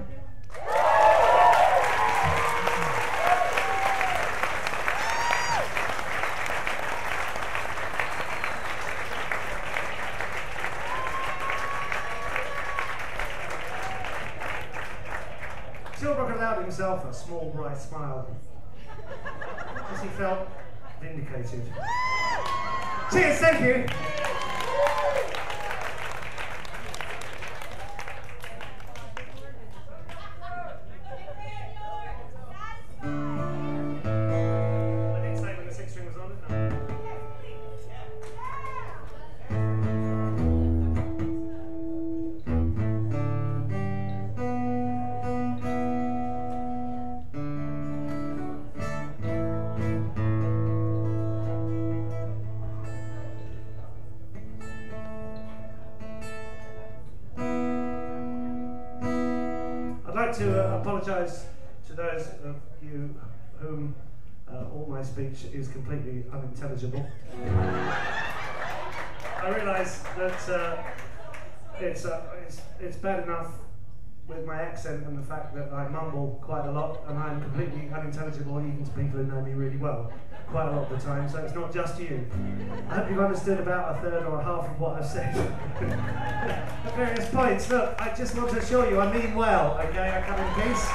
Tilbrook allowed himself a small bright smile as he felt vindicated. Cheers, thank you. I didn't say when the 6 string was on, didn't I? I'd like to apologise to those of you whom all my speech is completely unintelligible. I realise that it's bad enough with my accent and the fact that I mumble quite a lot and I'm completely unintelligible even to people who know me really well quite a lot of the time, so it's not just you. I hope you've understood about a third or a half of what I've said at various points. Look, I just want to assure you I mean well, okay? I come in peace.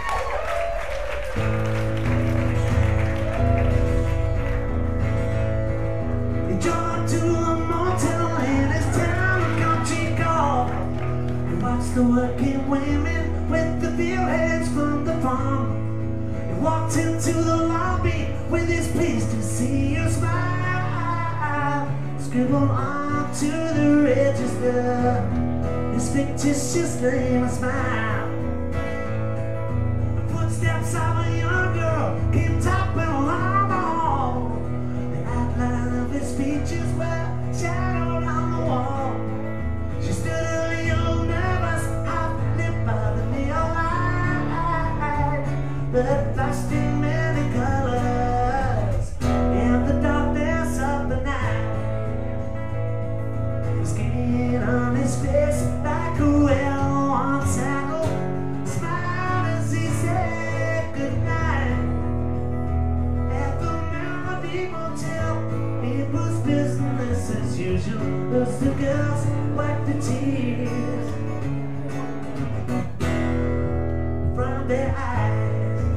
He drove to a motel in his town, country golf. He watched the working women with the beer heads from the farm. He walked into the lobby with his pleased to see you smile. Scribbled onto the register his fictitious name and smile. The footsteps of a young girl came topping along the hall. The outline of his features were shadowed on the wall. She stood a little nervous, half lit by the neon light that flashed in many colors in the darkness of the night. The skin on his face like a well-worn saddle smiled as he said goodnight. At the Melody Motel, it was business as usual as the girls wiped the tears from their eyes.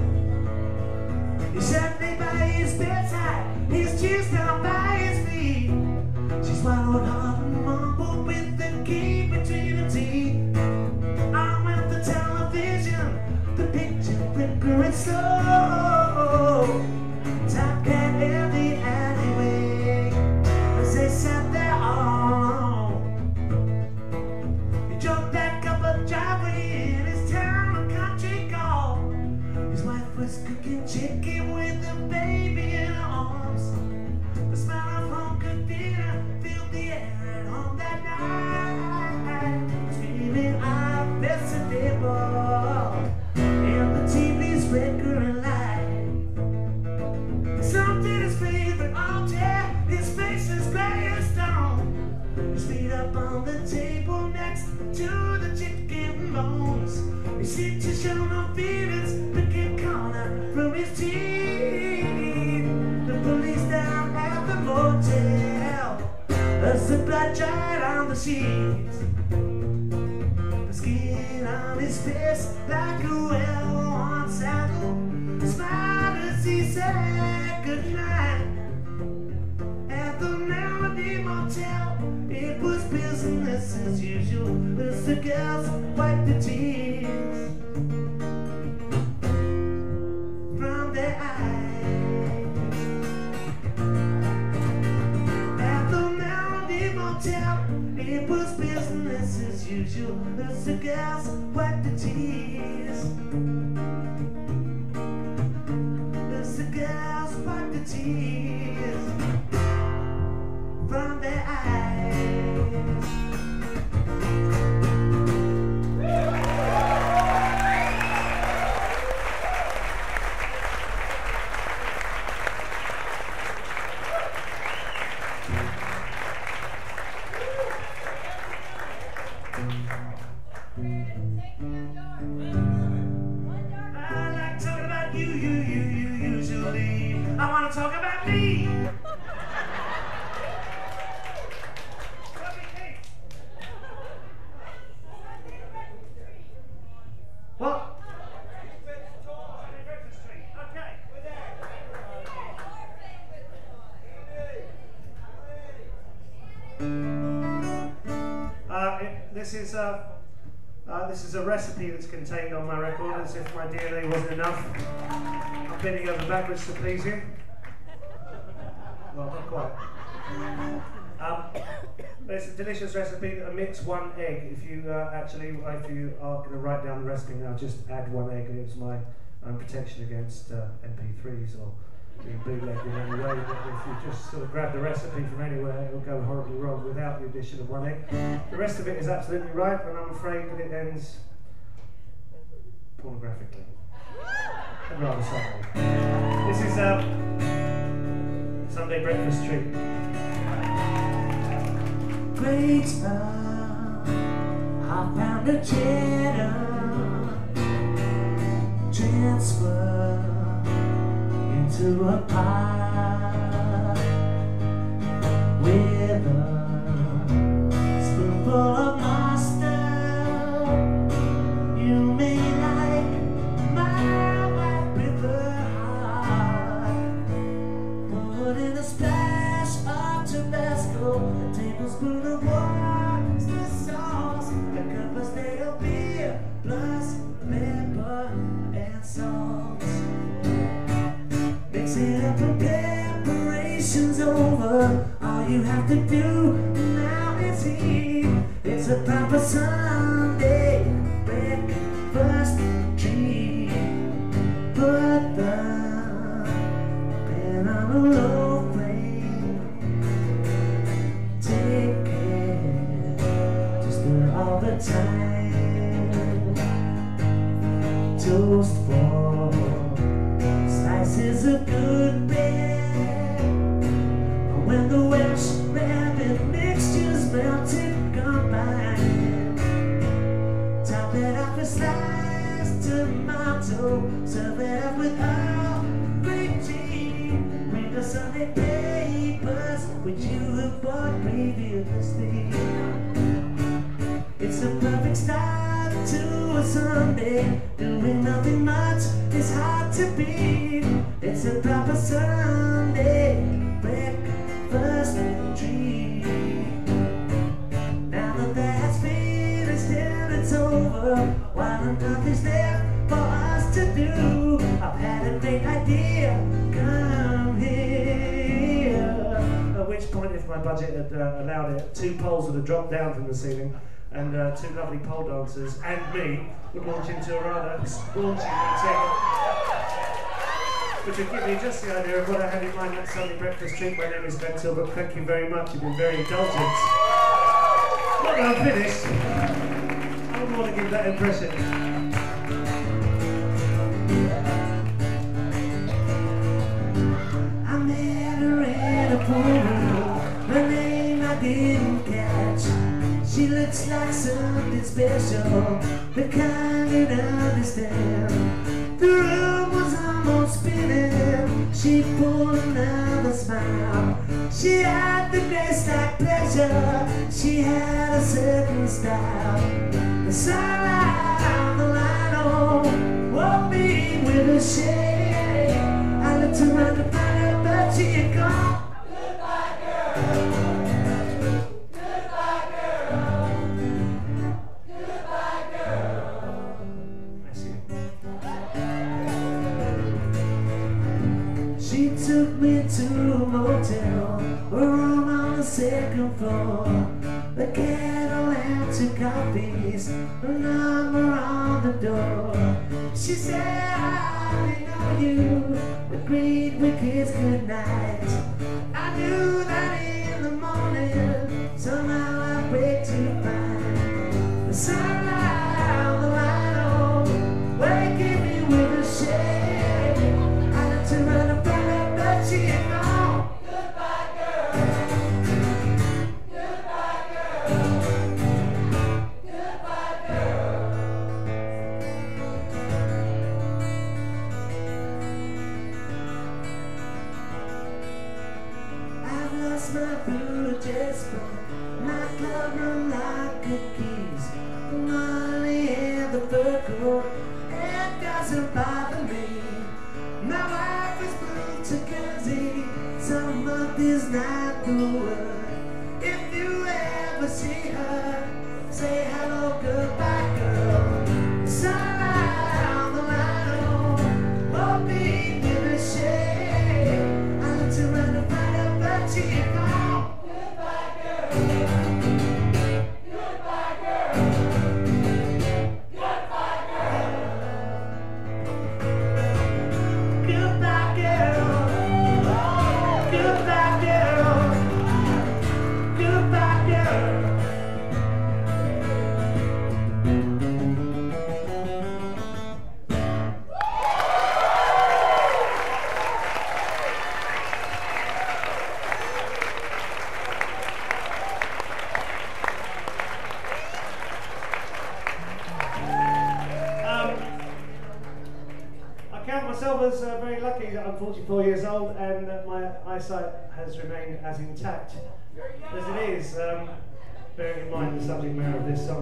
He sat there by his bedside, his tears down by his feet. She swallowed hard and mumbled with the key between her teeth. On with the television, the picture flickering slow. Top cat in the alleyway as they sat there all alone. He drove back up a driveway in his town, a country golf. His wife was cooking chicken with a baby in her arms. The smell of home cooked dinner filled the air at home that night. Screaming out vegetable and the TV's flickering light. Something his favorite altar, his face is gray as stone. His feet up on the table next to the chicken bones. He seemed to show no feelings, picking corner from his teeth. The police down at the motel as the blood dried on the sheets. The skin on his face like a well-worn saddle smiled as he said goodnight. At the Melody Motel, it was business as usual as the girls wiped the tears from their eyes. At the Melody Motel, it was business as usual as the girls wiped the tears. As the girls wiped the tears from their eyes. Take me outdoors. This is a recipe that's contained on my record, as if my DNA wasn't enough. I'm bending over backwards to please you. Well, not quite. It's a delicious recipe that omits one egg. If you are going to write down the recipe now, just add one egg. It was my own protection against MP3s or being bootlegged in any way. But if you just sort of grab the recipe from anywhere, it'll go horribly wrong without the addition of one egg. The rest of it is absolutely right, and I'm afraid that it ends pornographically. And rather suddenly. This is Sunday breakfast treat. Great I found a cheddar transfer into a pot with a spoonful of mustard. You may like my wife with her heart. Put in a splash of Tabasco, a tablespoon of oyster sauce, a cup of stale beer, plus pepper and salt. Mix it up and preparation's over. All you have to do now is eat. It's a proper Sunday breakfast treat. Put the pan on a low flame. Take care, just stir all the time. Toast for slices of good bread. When the Welsh rabbit mixture's melted, combined, top it off with sliced tomato, serve it up with all great tea. Read the Sunday papers which you have bought previously. It's a perfect start to a Sunday. Doing nothing much is hard to beat. It's a proper Sunday breakfast treat. Now that that's finished and it's over, while nothing's left for us to do, I've had a great idea. Come here. At which point, if my budget had allowed it, 2 poles would have dropped down from the ceiling, and 2 lovely pole dancers and me would launch into a rather raunchy routine, which would give me just the idea of what I had in mind at Sunday breakfast treat. My name is Ben Tilbrook. Thank you very much. You've been very indulgent. Not that I'm finished. I don't want to give that impression. I met her in a pool room. Her name I didn't catch. She looks like something special, the kind you'd understand. The room was almost spinning. She pulled another smile. She had the grace like pleasure. She had a certain style. The sunlight, the light on, woke me with a shade. I looked around to find her, but she had gone. Goodbye, girl. She took me to a motel, a room on the 2nd floor. The kettle and 2 coffees, a number on the door. She said, I know you, agreed we kissed goodnight. I knew that in the morning, somehow I'd wake to find the sunlight, the light on, waking me with a shade. I had to run up. She had gone. Goodbye, girl. Goodbye, girl. Goodbye, girl. I've lost my blue dress, but my club room locker keys, the money and the fur coat, it doesn't bother me. My wife is moved to Jersey. Some month is not the word. If you ever see her, say hello, goodbye, girl. Sunlight on the line, oh, won't be in the shade. I look to run to find out, but she ain't gone. Goodbye, girl. Goodbye, girl. Goodbye, girl. Goodbye, girl. Goodbye, girl. Goodbye, girl. I count myself as very lucky that I'm 44 years old and that my eyesight has remained as intact as it is, bearing in mind the subject matter of this song.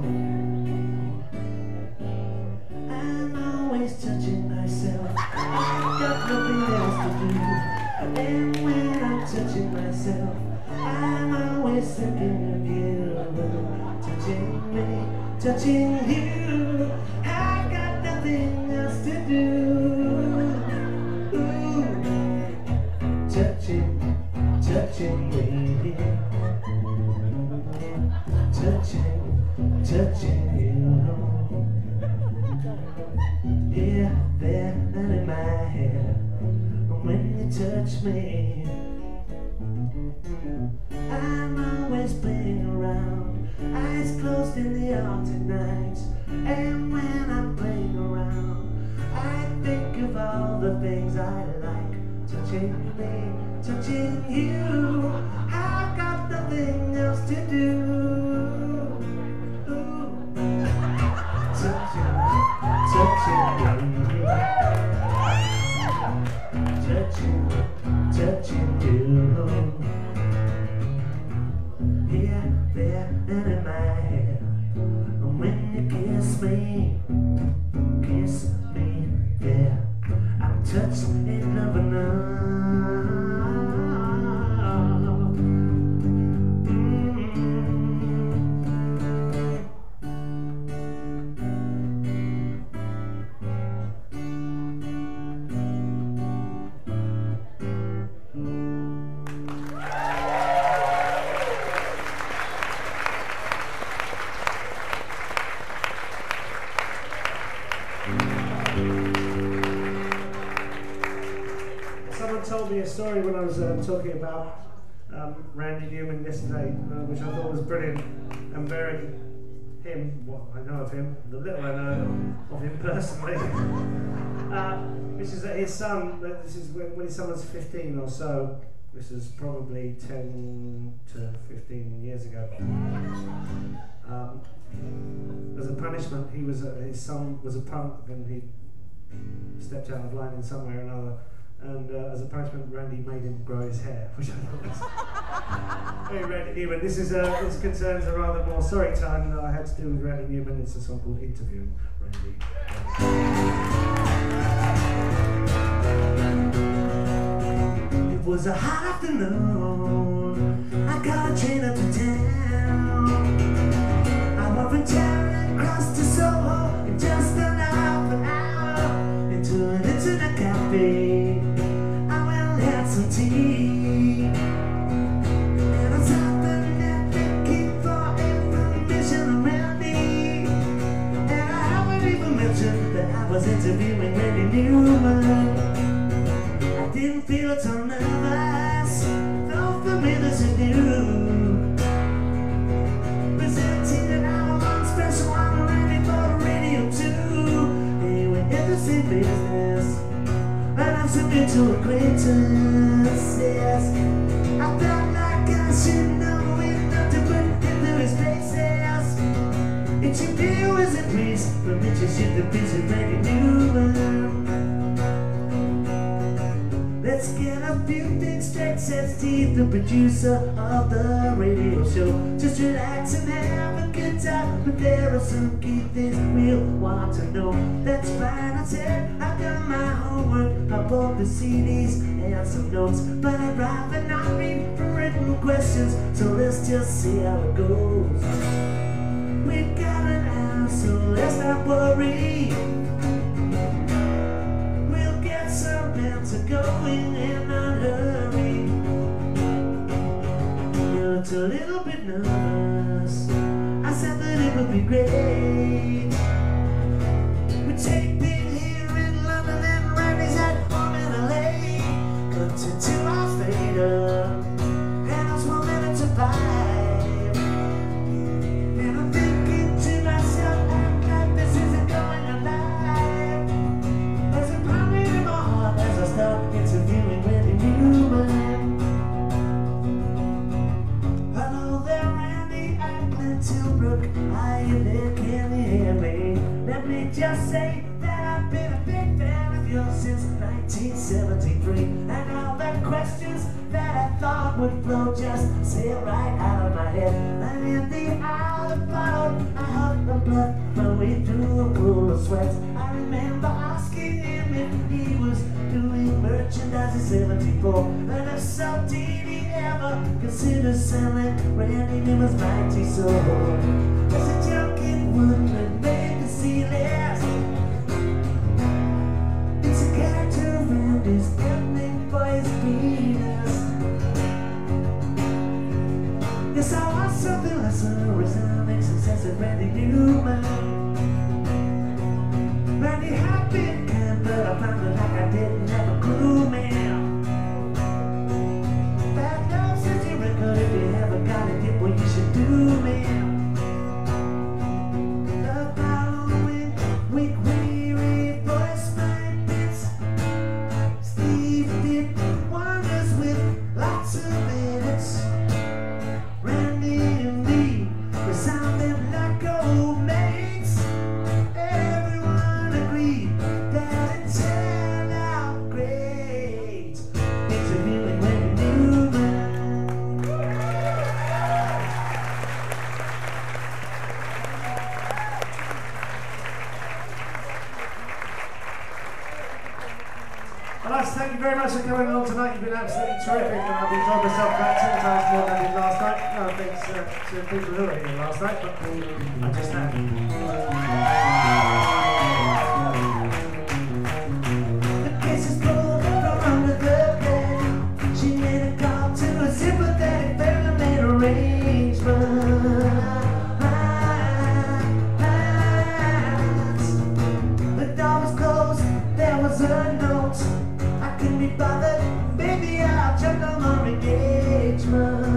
I'm always touching myself. I've got nothing else to do. And when I'm touching myself, I'm always thinking of you. Touching me, touching you. I've got nothing else to do. Ooh. Touching, touching me. Touching, touching you. Here, there, and in my hair. When you touch me, I'm always playing around, eyes closed in the Arctic nights. And when I'm playing around, I think of all the things I like. Touching me, touching you. I've got nothing else to do. Ooh. Touching, touching you. Touching, touching you. Here, there, and in my head. And when you kiss me, yeah. I'm touched in love enough. Someone told me a story when I was talking about Randy Newman yesterday, which I thought was brilliant, and bearing him, what I know of him, the little I know of him personally, which is that his son, this is when his son was 15 or so, this is probably 10 to 15 years ago. As a punishment, his son was a punk and he stepped out of line in some way or another. And as a punishment, Randy made him grow his hair, which I thought was very Randy Newman. This concerns a rather more sorry time that I had to do with Randy Newman. It's a song called Interview, Randy. It was a hot afternoon. I got a train up to town. I went from Charing Cross to Soho in just an half an hour into an internet cafe. Some tea, and I tapped the net thinking for information around me. And I haven't even mentioned that I was interviewing Randy Newman. I didn't feel so nervous, no familiar to do. Presenting an hour-long special on Randy for the radio too. They were in the same business, and I'm subject to acquaintance, yes. I felt like I should know enough to put into his faces. It's your view as a priest, from which you should have been Randy Newman. Let's get a few things straight, says Steve, the producer of the radio show. Just relax and have a good time, but there are some key things we'll want to know. That's fine, I said, I've done my homework. I bought the CDs and some notes, but I'd rather not read from written questions, so let's just see how it goes. We got an hour, so let's not worry. We'll get some bands going and not hurry. You're a little bit nervous. I said that it would be great. We take being here in London and Randy's at home in LA. Cut to 2 hours later, and it's 1 minute to 5. And I'm thinking to myself, I'm glad this isn't going alive. There's a pounding in my heart as I start interviewing Randy Newman. Hello there, Randy, I'm in Tilbrook. Are you there? Can you hear me? Let me just say that I've been a big fan of yours since 1973. And all the questions that I thought would flow just sail right out of my head. And in the hour that followed, I hugged the blood flowing through a pool of sweat. I remember asking him if he was doing merchandise in 74. And if so, did he ever consider selling Randy Newman's mighty soul? As a junket wouldn't make the C-list. It's a character Randy's ethnic voice penis. Yes, I want something less than a resounding success of Randy Newman. Randy had been kind, but I found it like I didn't have a clue, man. Bad love says you record if you haven't got it, get what you should do, man. The following week we revoiced my bits. Steve did wonders with lots of edits. Randy and me, we sounded like old mates. Everyone agreed that it turned out great. Interviewing Randy Newman. I'd like to thank you very much for coming along tonight. You've been absolutely terrific, and I've enjoyed myself about 10 times more than I did last night. No thanks to people who were here last night, but I just have. The kisses pulled from under the bed. She made a call to a sympathetic family, made arrangements. The door was closed, there was a note. I couldn't be bothered, baby, I'll check on our engagement.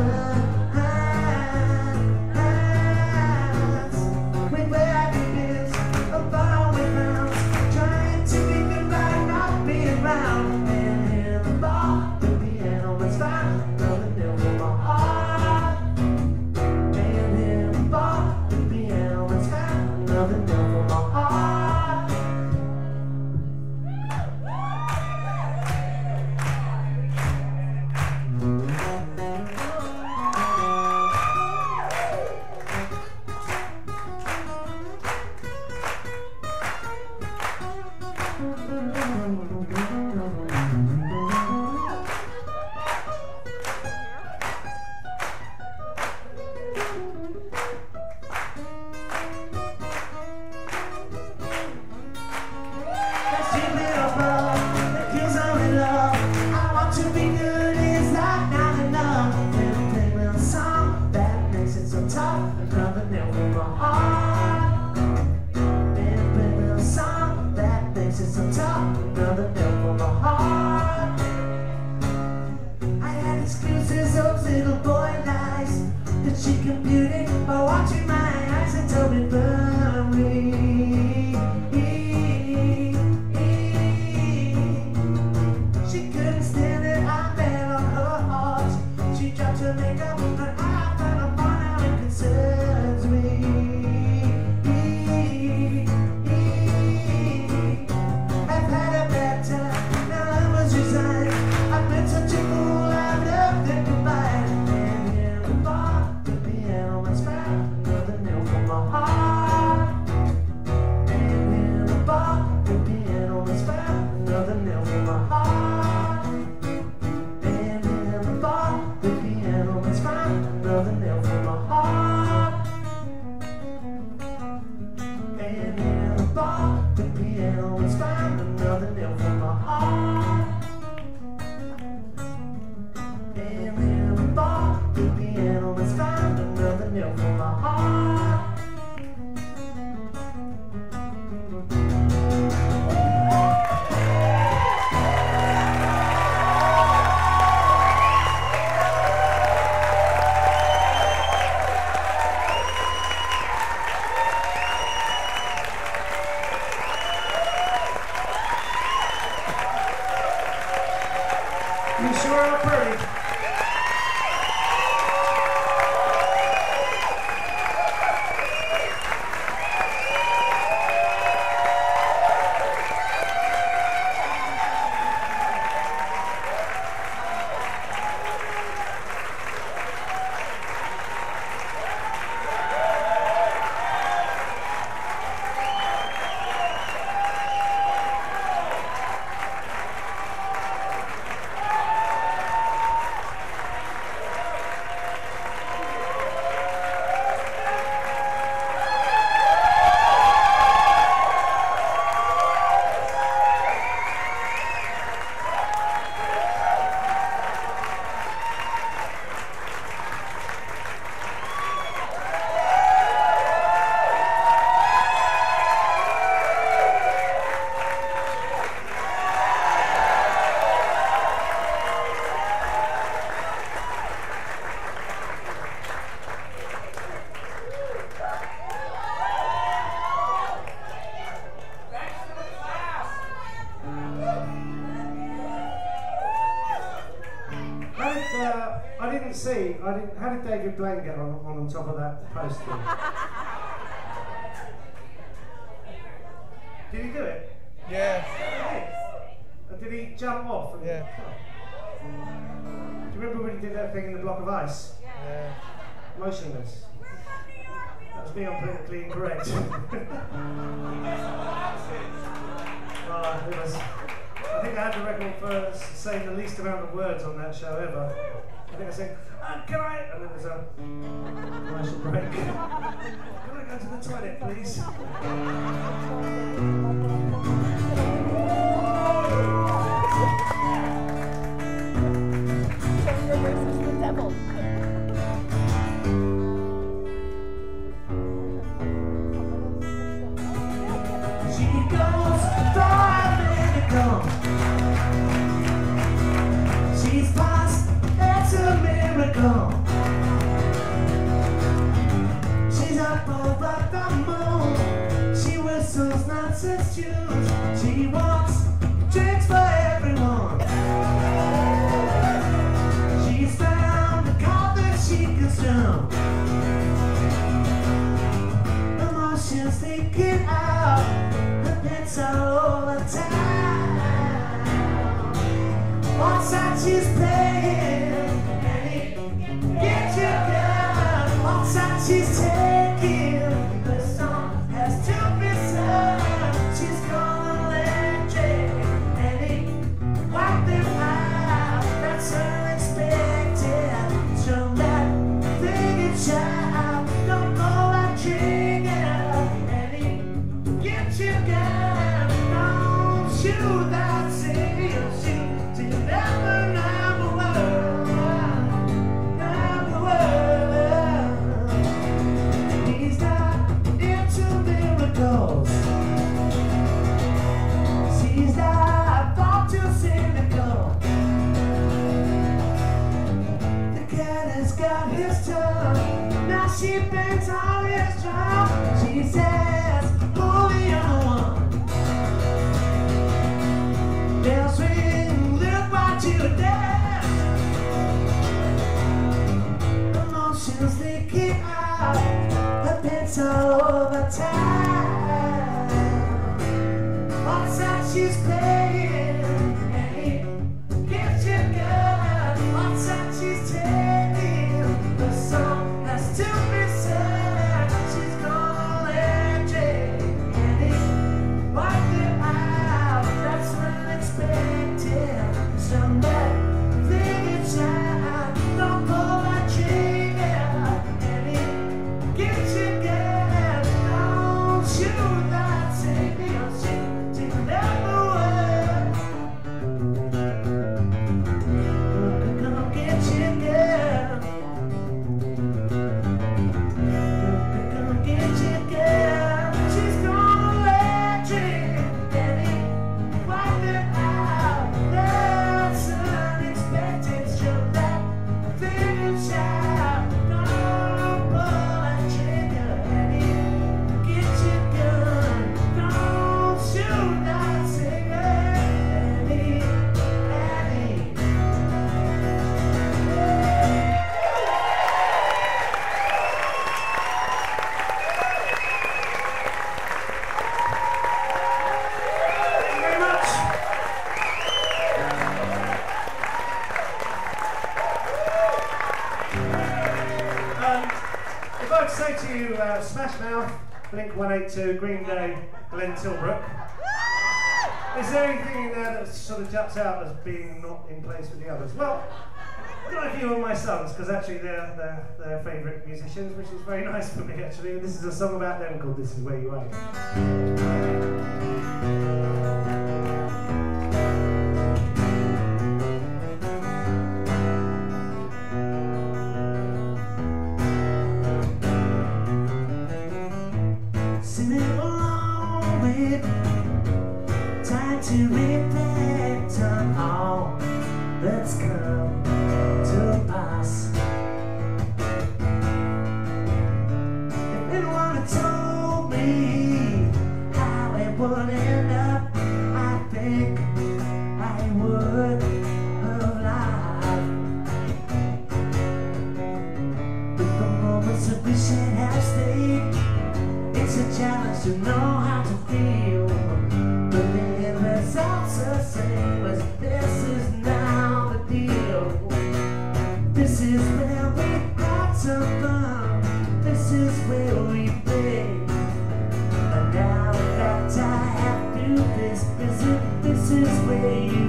We were having beers, a bar with rounds, trying to be goodbye, not be around. And in the bar, the piano was fine, nothing new from my heart. And in the bar, the piano was fine, nothing new from my heart. Excuses of little boy lies that she computed by watching my eyes and told me burn me. She couldn't stand it, I bet on her heart. She dropped her makeup and I found a fun how it concerns me. I've had a bad time, now I was resigned. I've been such a fool, I've loved it goodbye. And in the bar, the piano was found, another nail from my heart. And in the bar, the piano was found, another nail from my heart. And in the bar, the piano was found, another nail from my heart. feel for my heart. You sure are pretty. I didn't see. How did David Blaine get on top of that poster? Did he do it? Yeah. Did he jump off? Yeah. Do you remember when he did that thing in the block of ice? Yeah. Motionless. That was me on politically incorrect. It was. I think I had the record for saying the least amount of words on that show ever. I think I said, can I? And then there's a commercial break. Can I go to the toilet, please? versus the devil. She goes political. She's past, it's a miracle. She's up over the moon. She whistles nonsense tunes. She wants drinks for everyone. She's found a car that she can strum. Emotions leaking out. Her pits all over town. One side she's playing, get your gun. One side she's taking, the song has to be sung. She's gone electric, and he wiped them out. That's unexpected. From that big child, don't go like drinking, and he get your gun. Don't shoot that city, shoot till never, never will, never will. He's not into miracles. She's not far too cynical. The cat has got his tongue. Now she bangs on his drum. She says, "Pull the other one." Bells ring, look what you did. Emotions leaking out. Her pits all over town. One side she's playing, and he gets your gun. One side she's taking, the song has to be sung. She's gone electric, and he wiped it out. That's unexpected. Some that thinking child, don't pull that trigger, and he gets your gun. Don't shoot that signal, she never will. Say to you, Smash Mouth, Blink 182, Green Day, Glenn Tilbrook. Is there anything in there that sort of juts out as being not in place with the others? Well, got a few of my sons, because actually they're favourite musicians, which is very nice for me actually. This is a song about them called This Is Where You Are. To reflect on all that's come to pass. If anyone had told me how it would end up, I think I would have lied. But the moments that we should have stayed, it's a challenge to know how to feel. Results the same as this is now the deal. This is where we had some fun. This is where we play. And now that I have to this is where you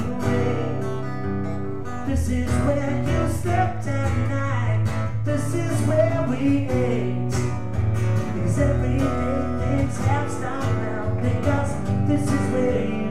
lay. This is where you slept at night. This is where we ate. Because everyday things have stopped now. Because this is where you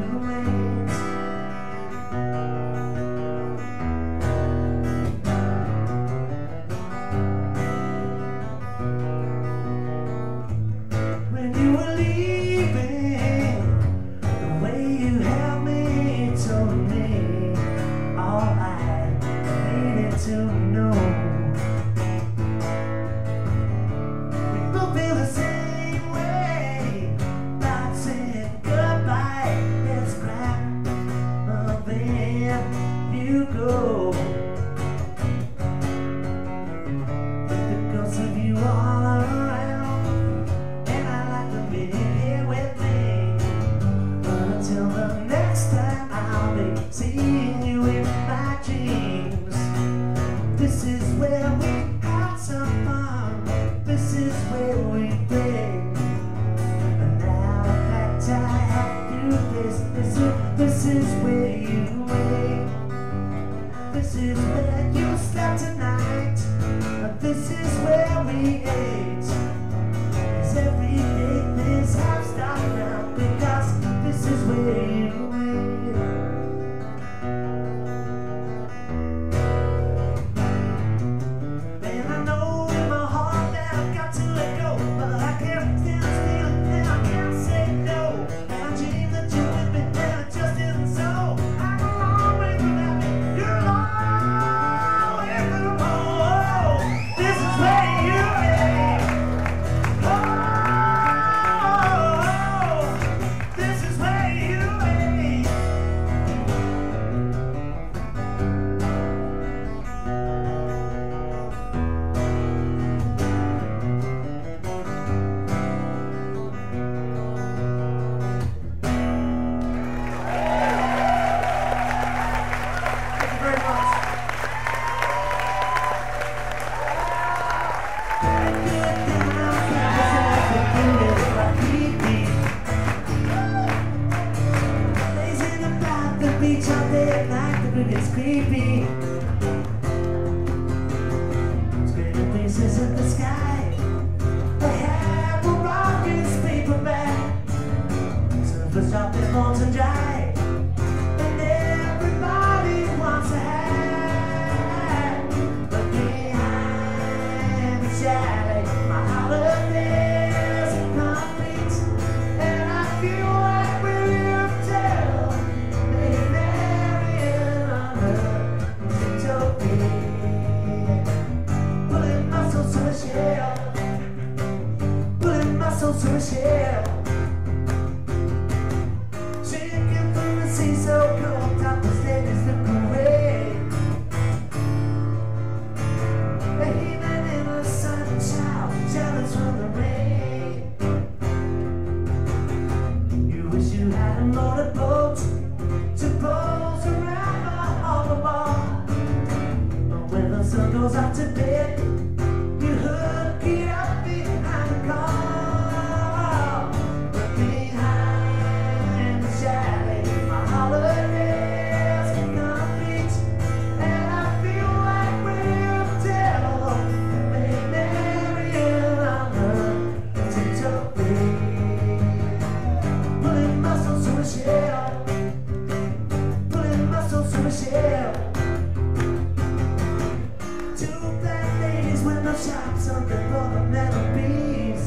the shop, something for the metal bees.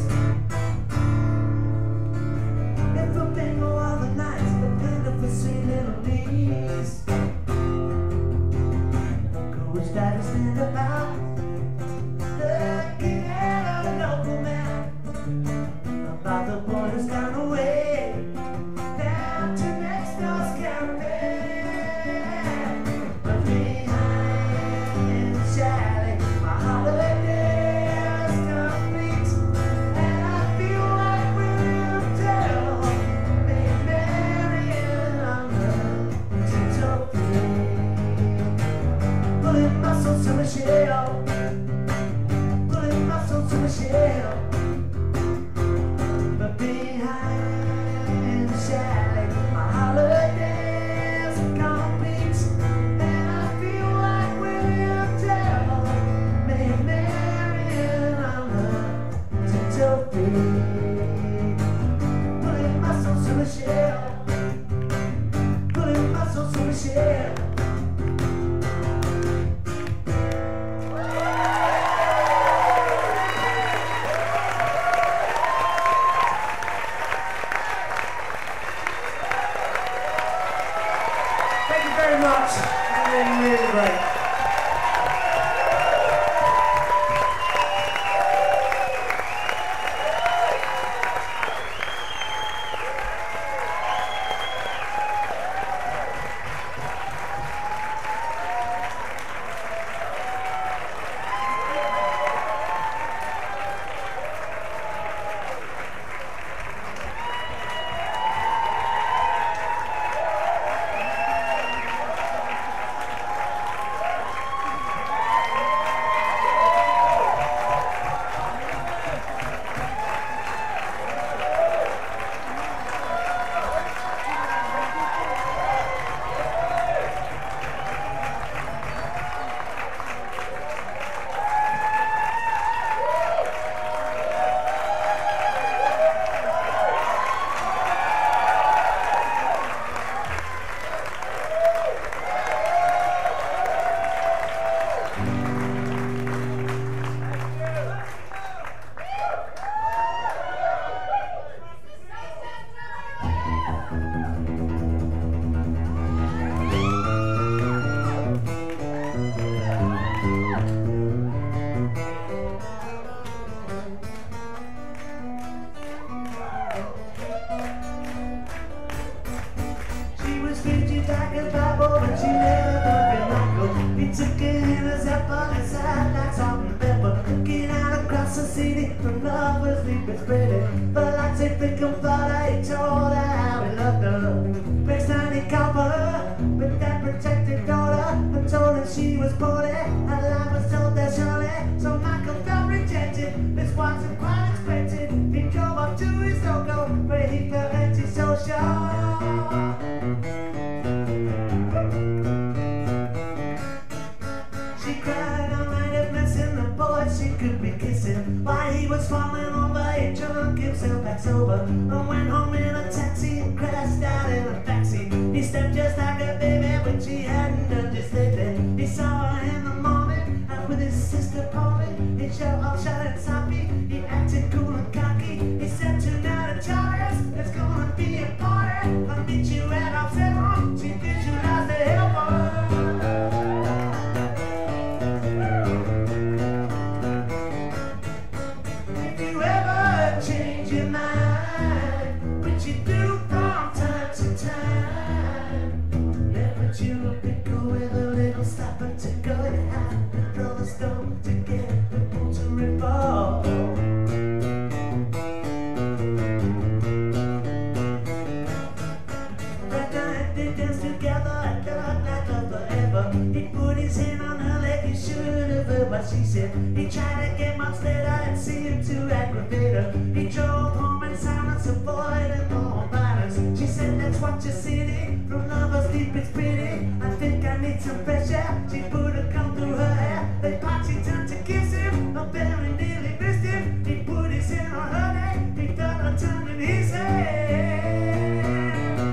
If a bingo all the nights, the painter for sweet little knees. Coach that is stand about, looking at a local man about the borders down the way, down to next door's caravan. But behind the shadow, my holiday is complete, and I feel like William Tell made Marion on the Tilbrook. Pulling my soul to Michelle, pulling my soul to Michelle. But behind the shadow, my holidays are complete, and I feel like William Tell made Marion on the Tilbrook. Pulling my soul to Michelle, pulling my soul to Michelle. Thank you very much. Really, really great. She was rigid like a Bible, but she never been Michael. He took her in his apple and sat like salt and pepper. Looking out across the city from lovers sleeping spreading. But like say freaking father, he told her how he loved her. Next time he called for her with that protected daughter, and told her she was poorly, her life was told that surely. So Michael felt rejected, this wasn't quite expected. He drove up to his logo, where he felt antisocial. She cried all night at missing the boy she could be kissing. While he was falling over, he drunk himself back sober, and went home in a taxi and crashed out in a backseat. He stepped just like a baby, but she hadn't done just lately. He saw her in the morning out with his sister Polly. He showed all shot and sloppy, he acted cool and cocky. He said tonight at Charlie's, there's gonna be a party. I'll meet you at our 7. She visualized the helper. If you ever change your mind, which you do from time to time, then put you a pickle with a little stop and tickle. You have to throw the stone to get the bull to revolve. That night they danced together, I thought like love forever. He put his hand on her leg, he should have heard what she said. He tried to get much later, it seemed to aggravate her. He drove home in silence, avoiding more violence. She said, that's what you see from lovers deep, it's pretty. I think I need some fresh air. She put a comb through her hair. They parted, she turned to kiss him. I very nearly missed him. He put his hand on her neck. He felt her tongue in his hand.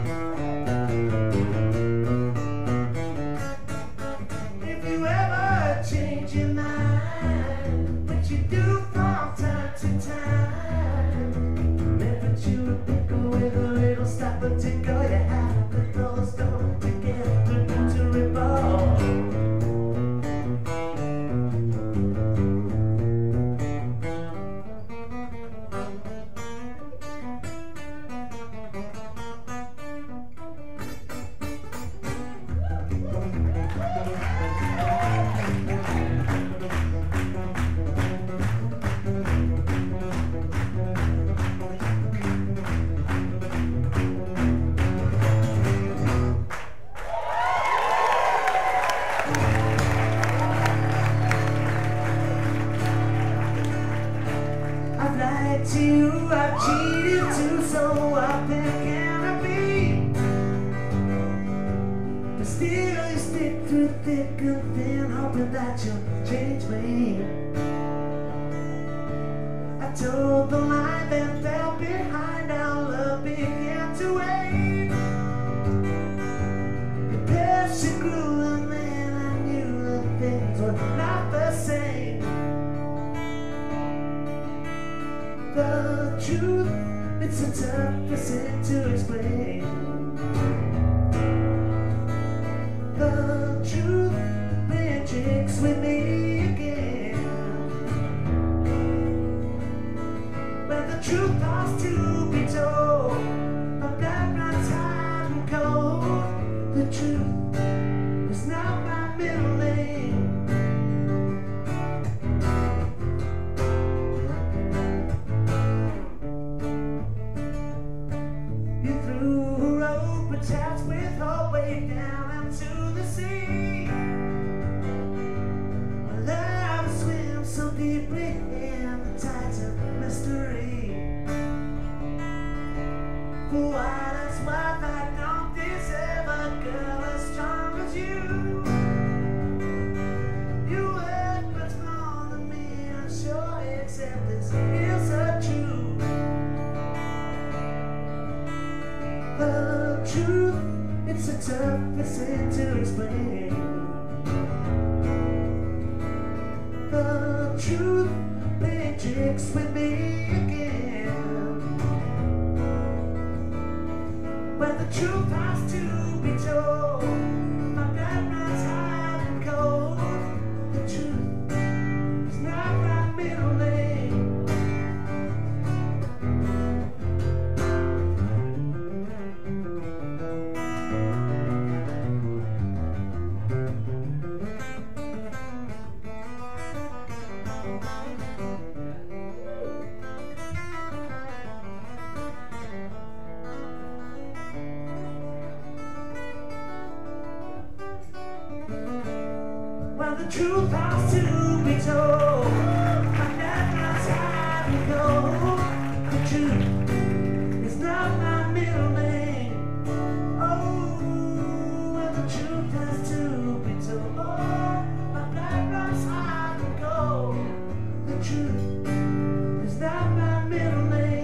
If you ever change your mind, but you to go, you have to close the door to get the moon to revolve. I've lied to you, I've cheated too, so what can I be? But still you stick through thick and thin, hoping that you'll change me. I told the lie, then fell behind, our love began to wane. Your passion grew and then I knew that things were not the same. The truth, it's a tough thing to explain. The truth, playing tricks with me again. When the truth has to be told, I'm not tired and cold. The truth is not my middle name. Attached with her way down into the sea. My love swims so deeply in the tides of mystery. For what it's worth, I don't deserve a girl as strong as you. You worth much more than me, I'm sure, except this is the truth. The truth, it's a tough thing to explain. The truth, playing tricks with me again. When the truth has to be told, my blood runs hot and cold. The truth is not my middle name. Well, the truth has to be told, my blood runs hot and cold. The truth is not my middle name. Oh, well, the truth has to be told, my blood runs hot and cold. The truth is not my middle name.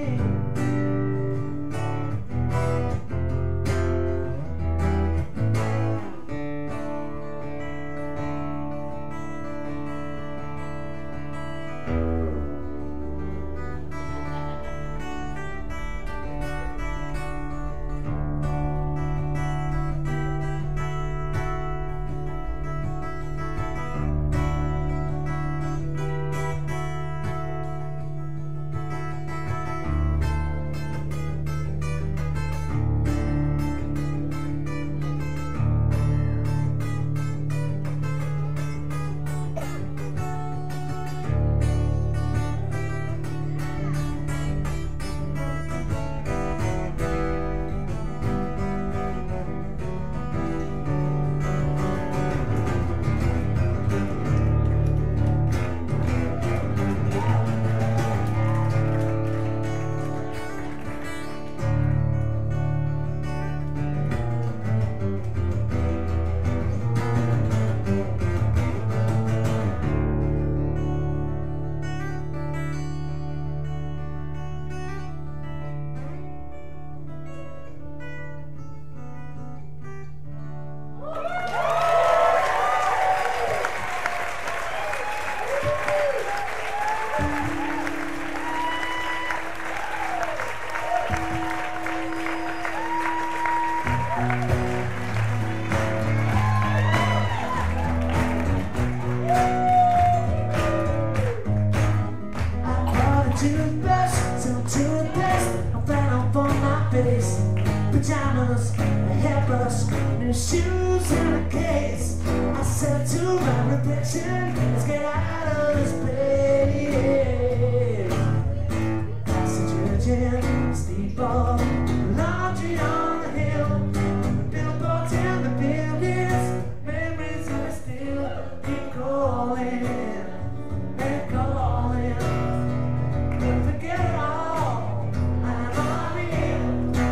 your shoes in a case. I said to my reflection, let's get out of this place. Passengers in steeple, laundry on the hill, the billboards and the buildings, memories of it still keep calling and calling. Don't forget it all, I'm on it.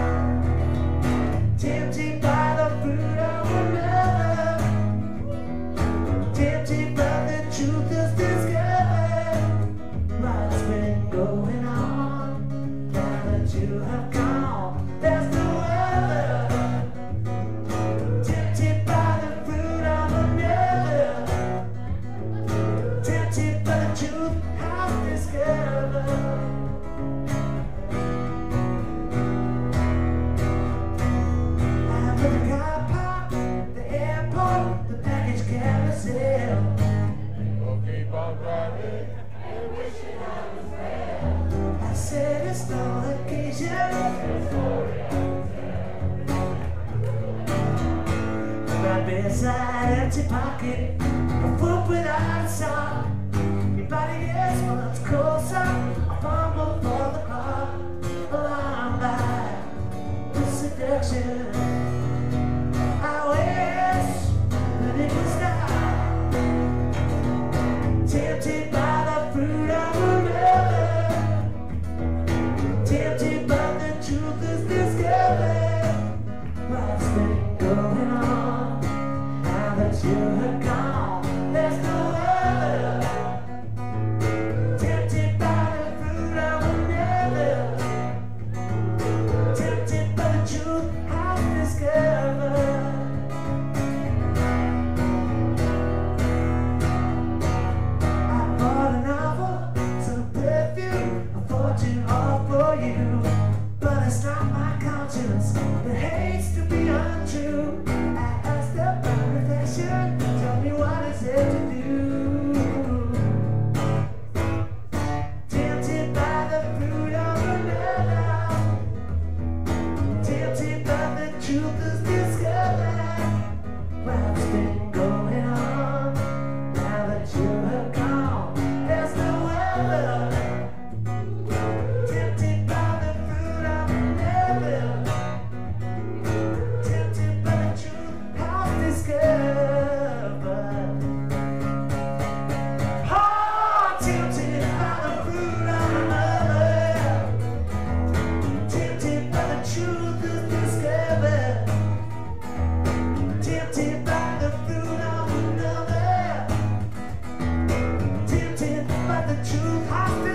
Tempted by the fruit of another, tempted by the truth is discovered. What's been going on now that you have gone? There's no other. Tempted by the fruit of another, tempted by the truth I've discovered. I put the car park, the airport, the baggage carousel. Keep on driving. I said it's no occasion. Right beside empty pocket, a foot without a sock. Your body gets much closer. I fumble for the clock, alarmed by the seduction. I wish that it would stop. Tempted by the fruit of another, tempted by the truth is discovered. What's been going on now that you have gone? There's no other. Tempted by the fruit of another, tempted by the truth I've discovered. I bought a novel, some perfume, a fortune all for you. But it's not my conscience that hates to be untrue. I asked up my reflection, tell me what is there to do. Tempted by the fruit of another, tempted by the truth is discovered. What's been going on now that you have gone? There's no other. Tempted by the fruit of another, tempted by the truth I've discovered. Oh, tempted by the fruit of another, tempted by the truth is discovered. Tempted by the fruit of another, tempted by the truth I've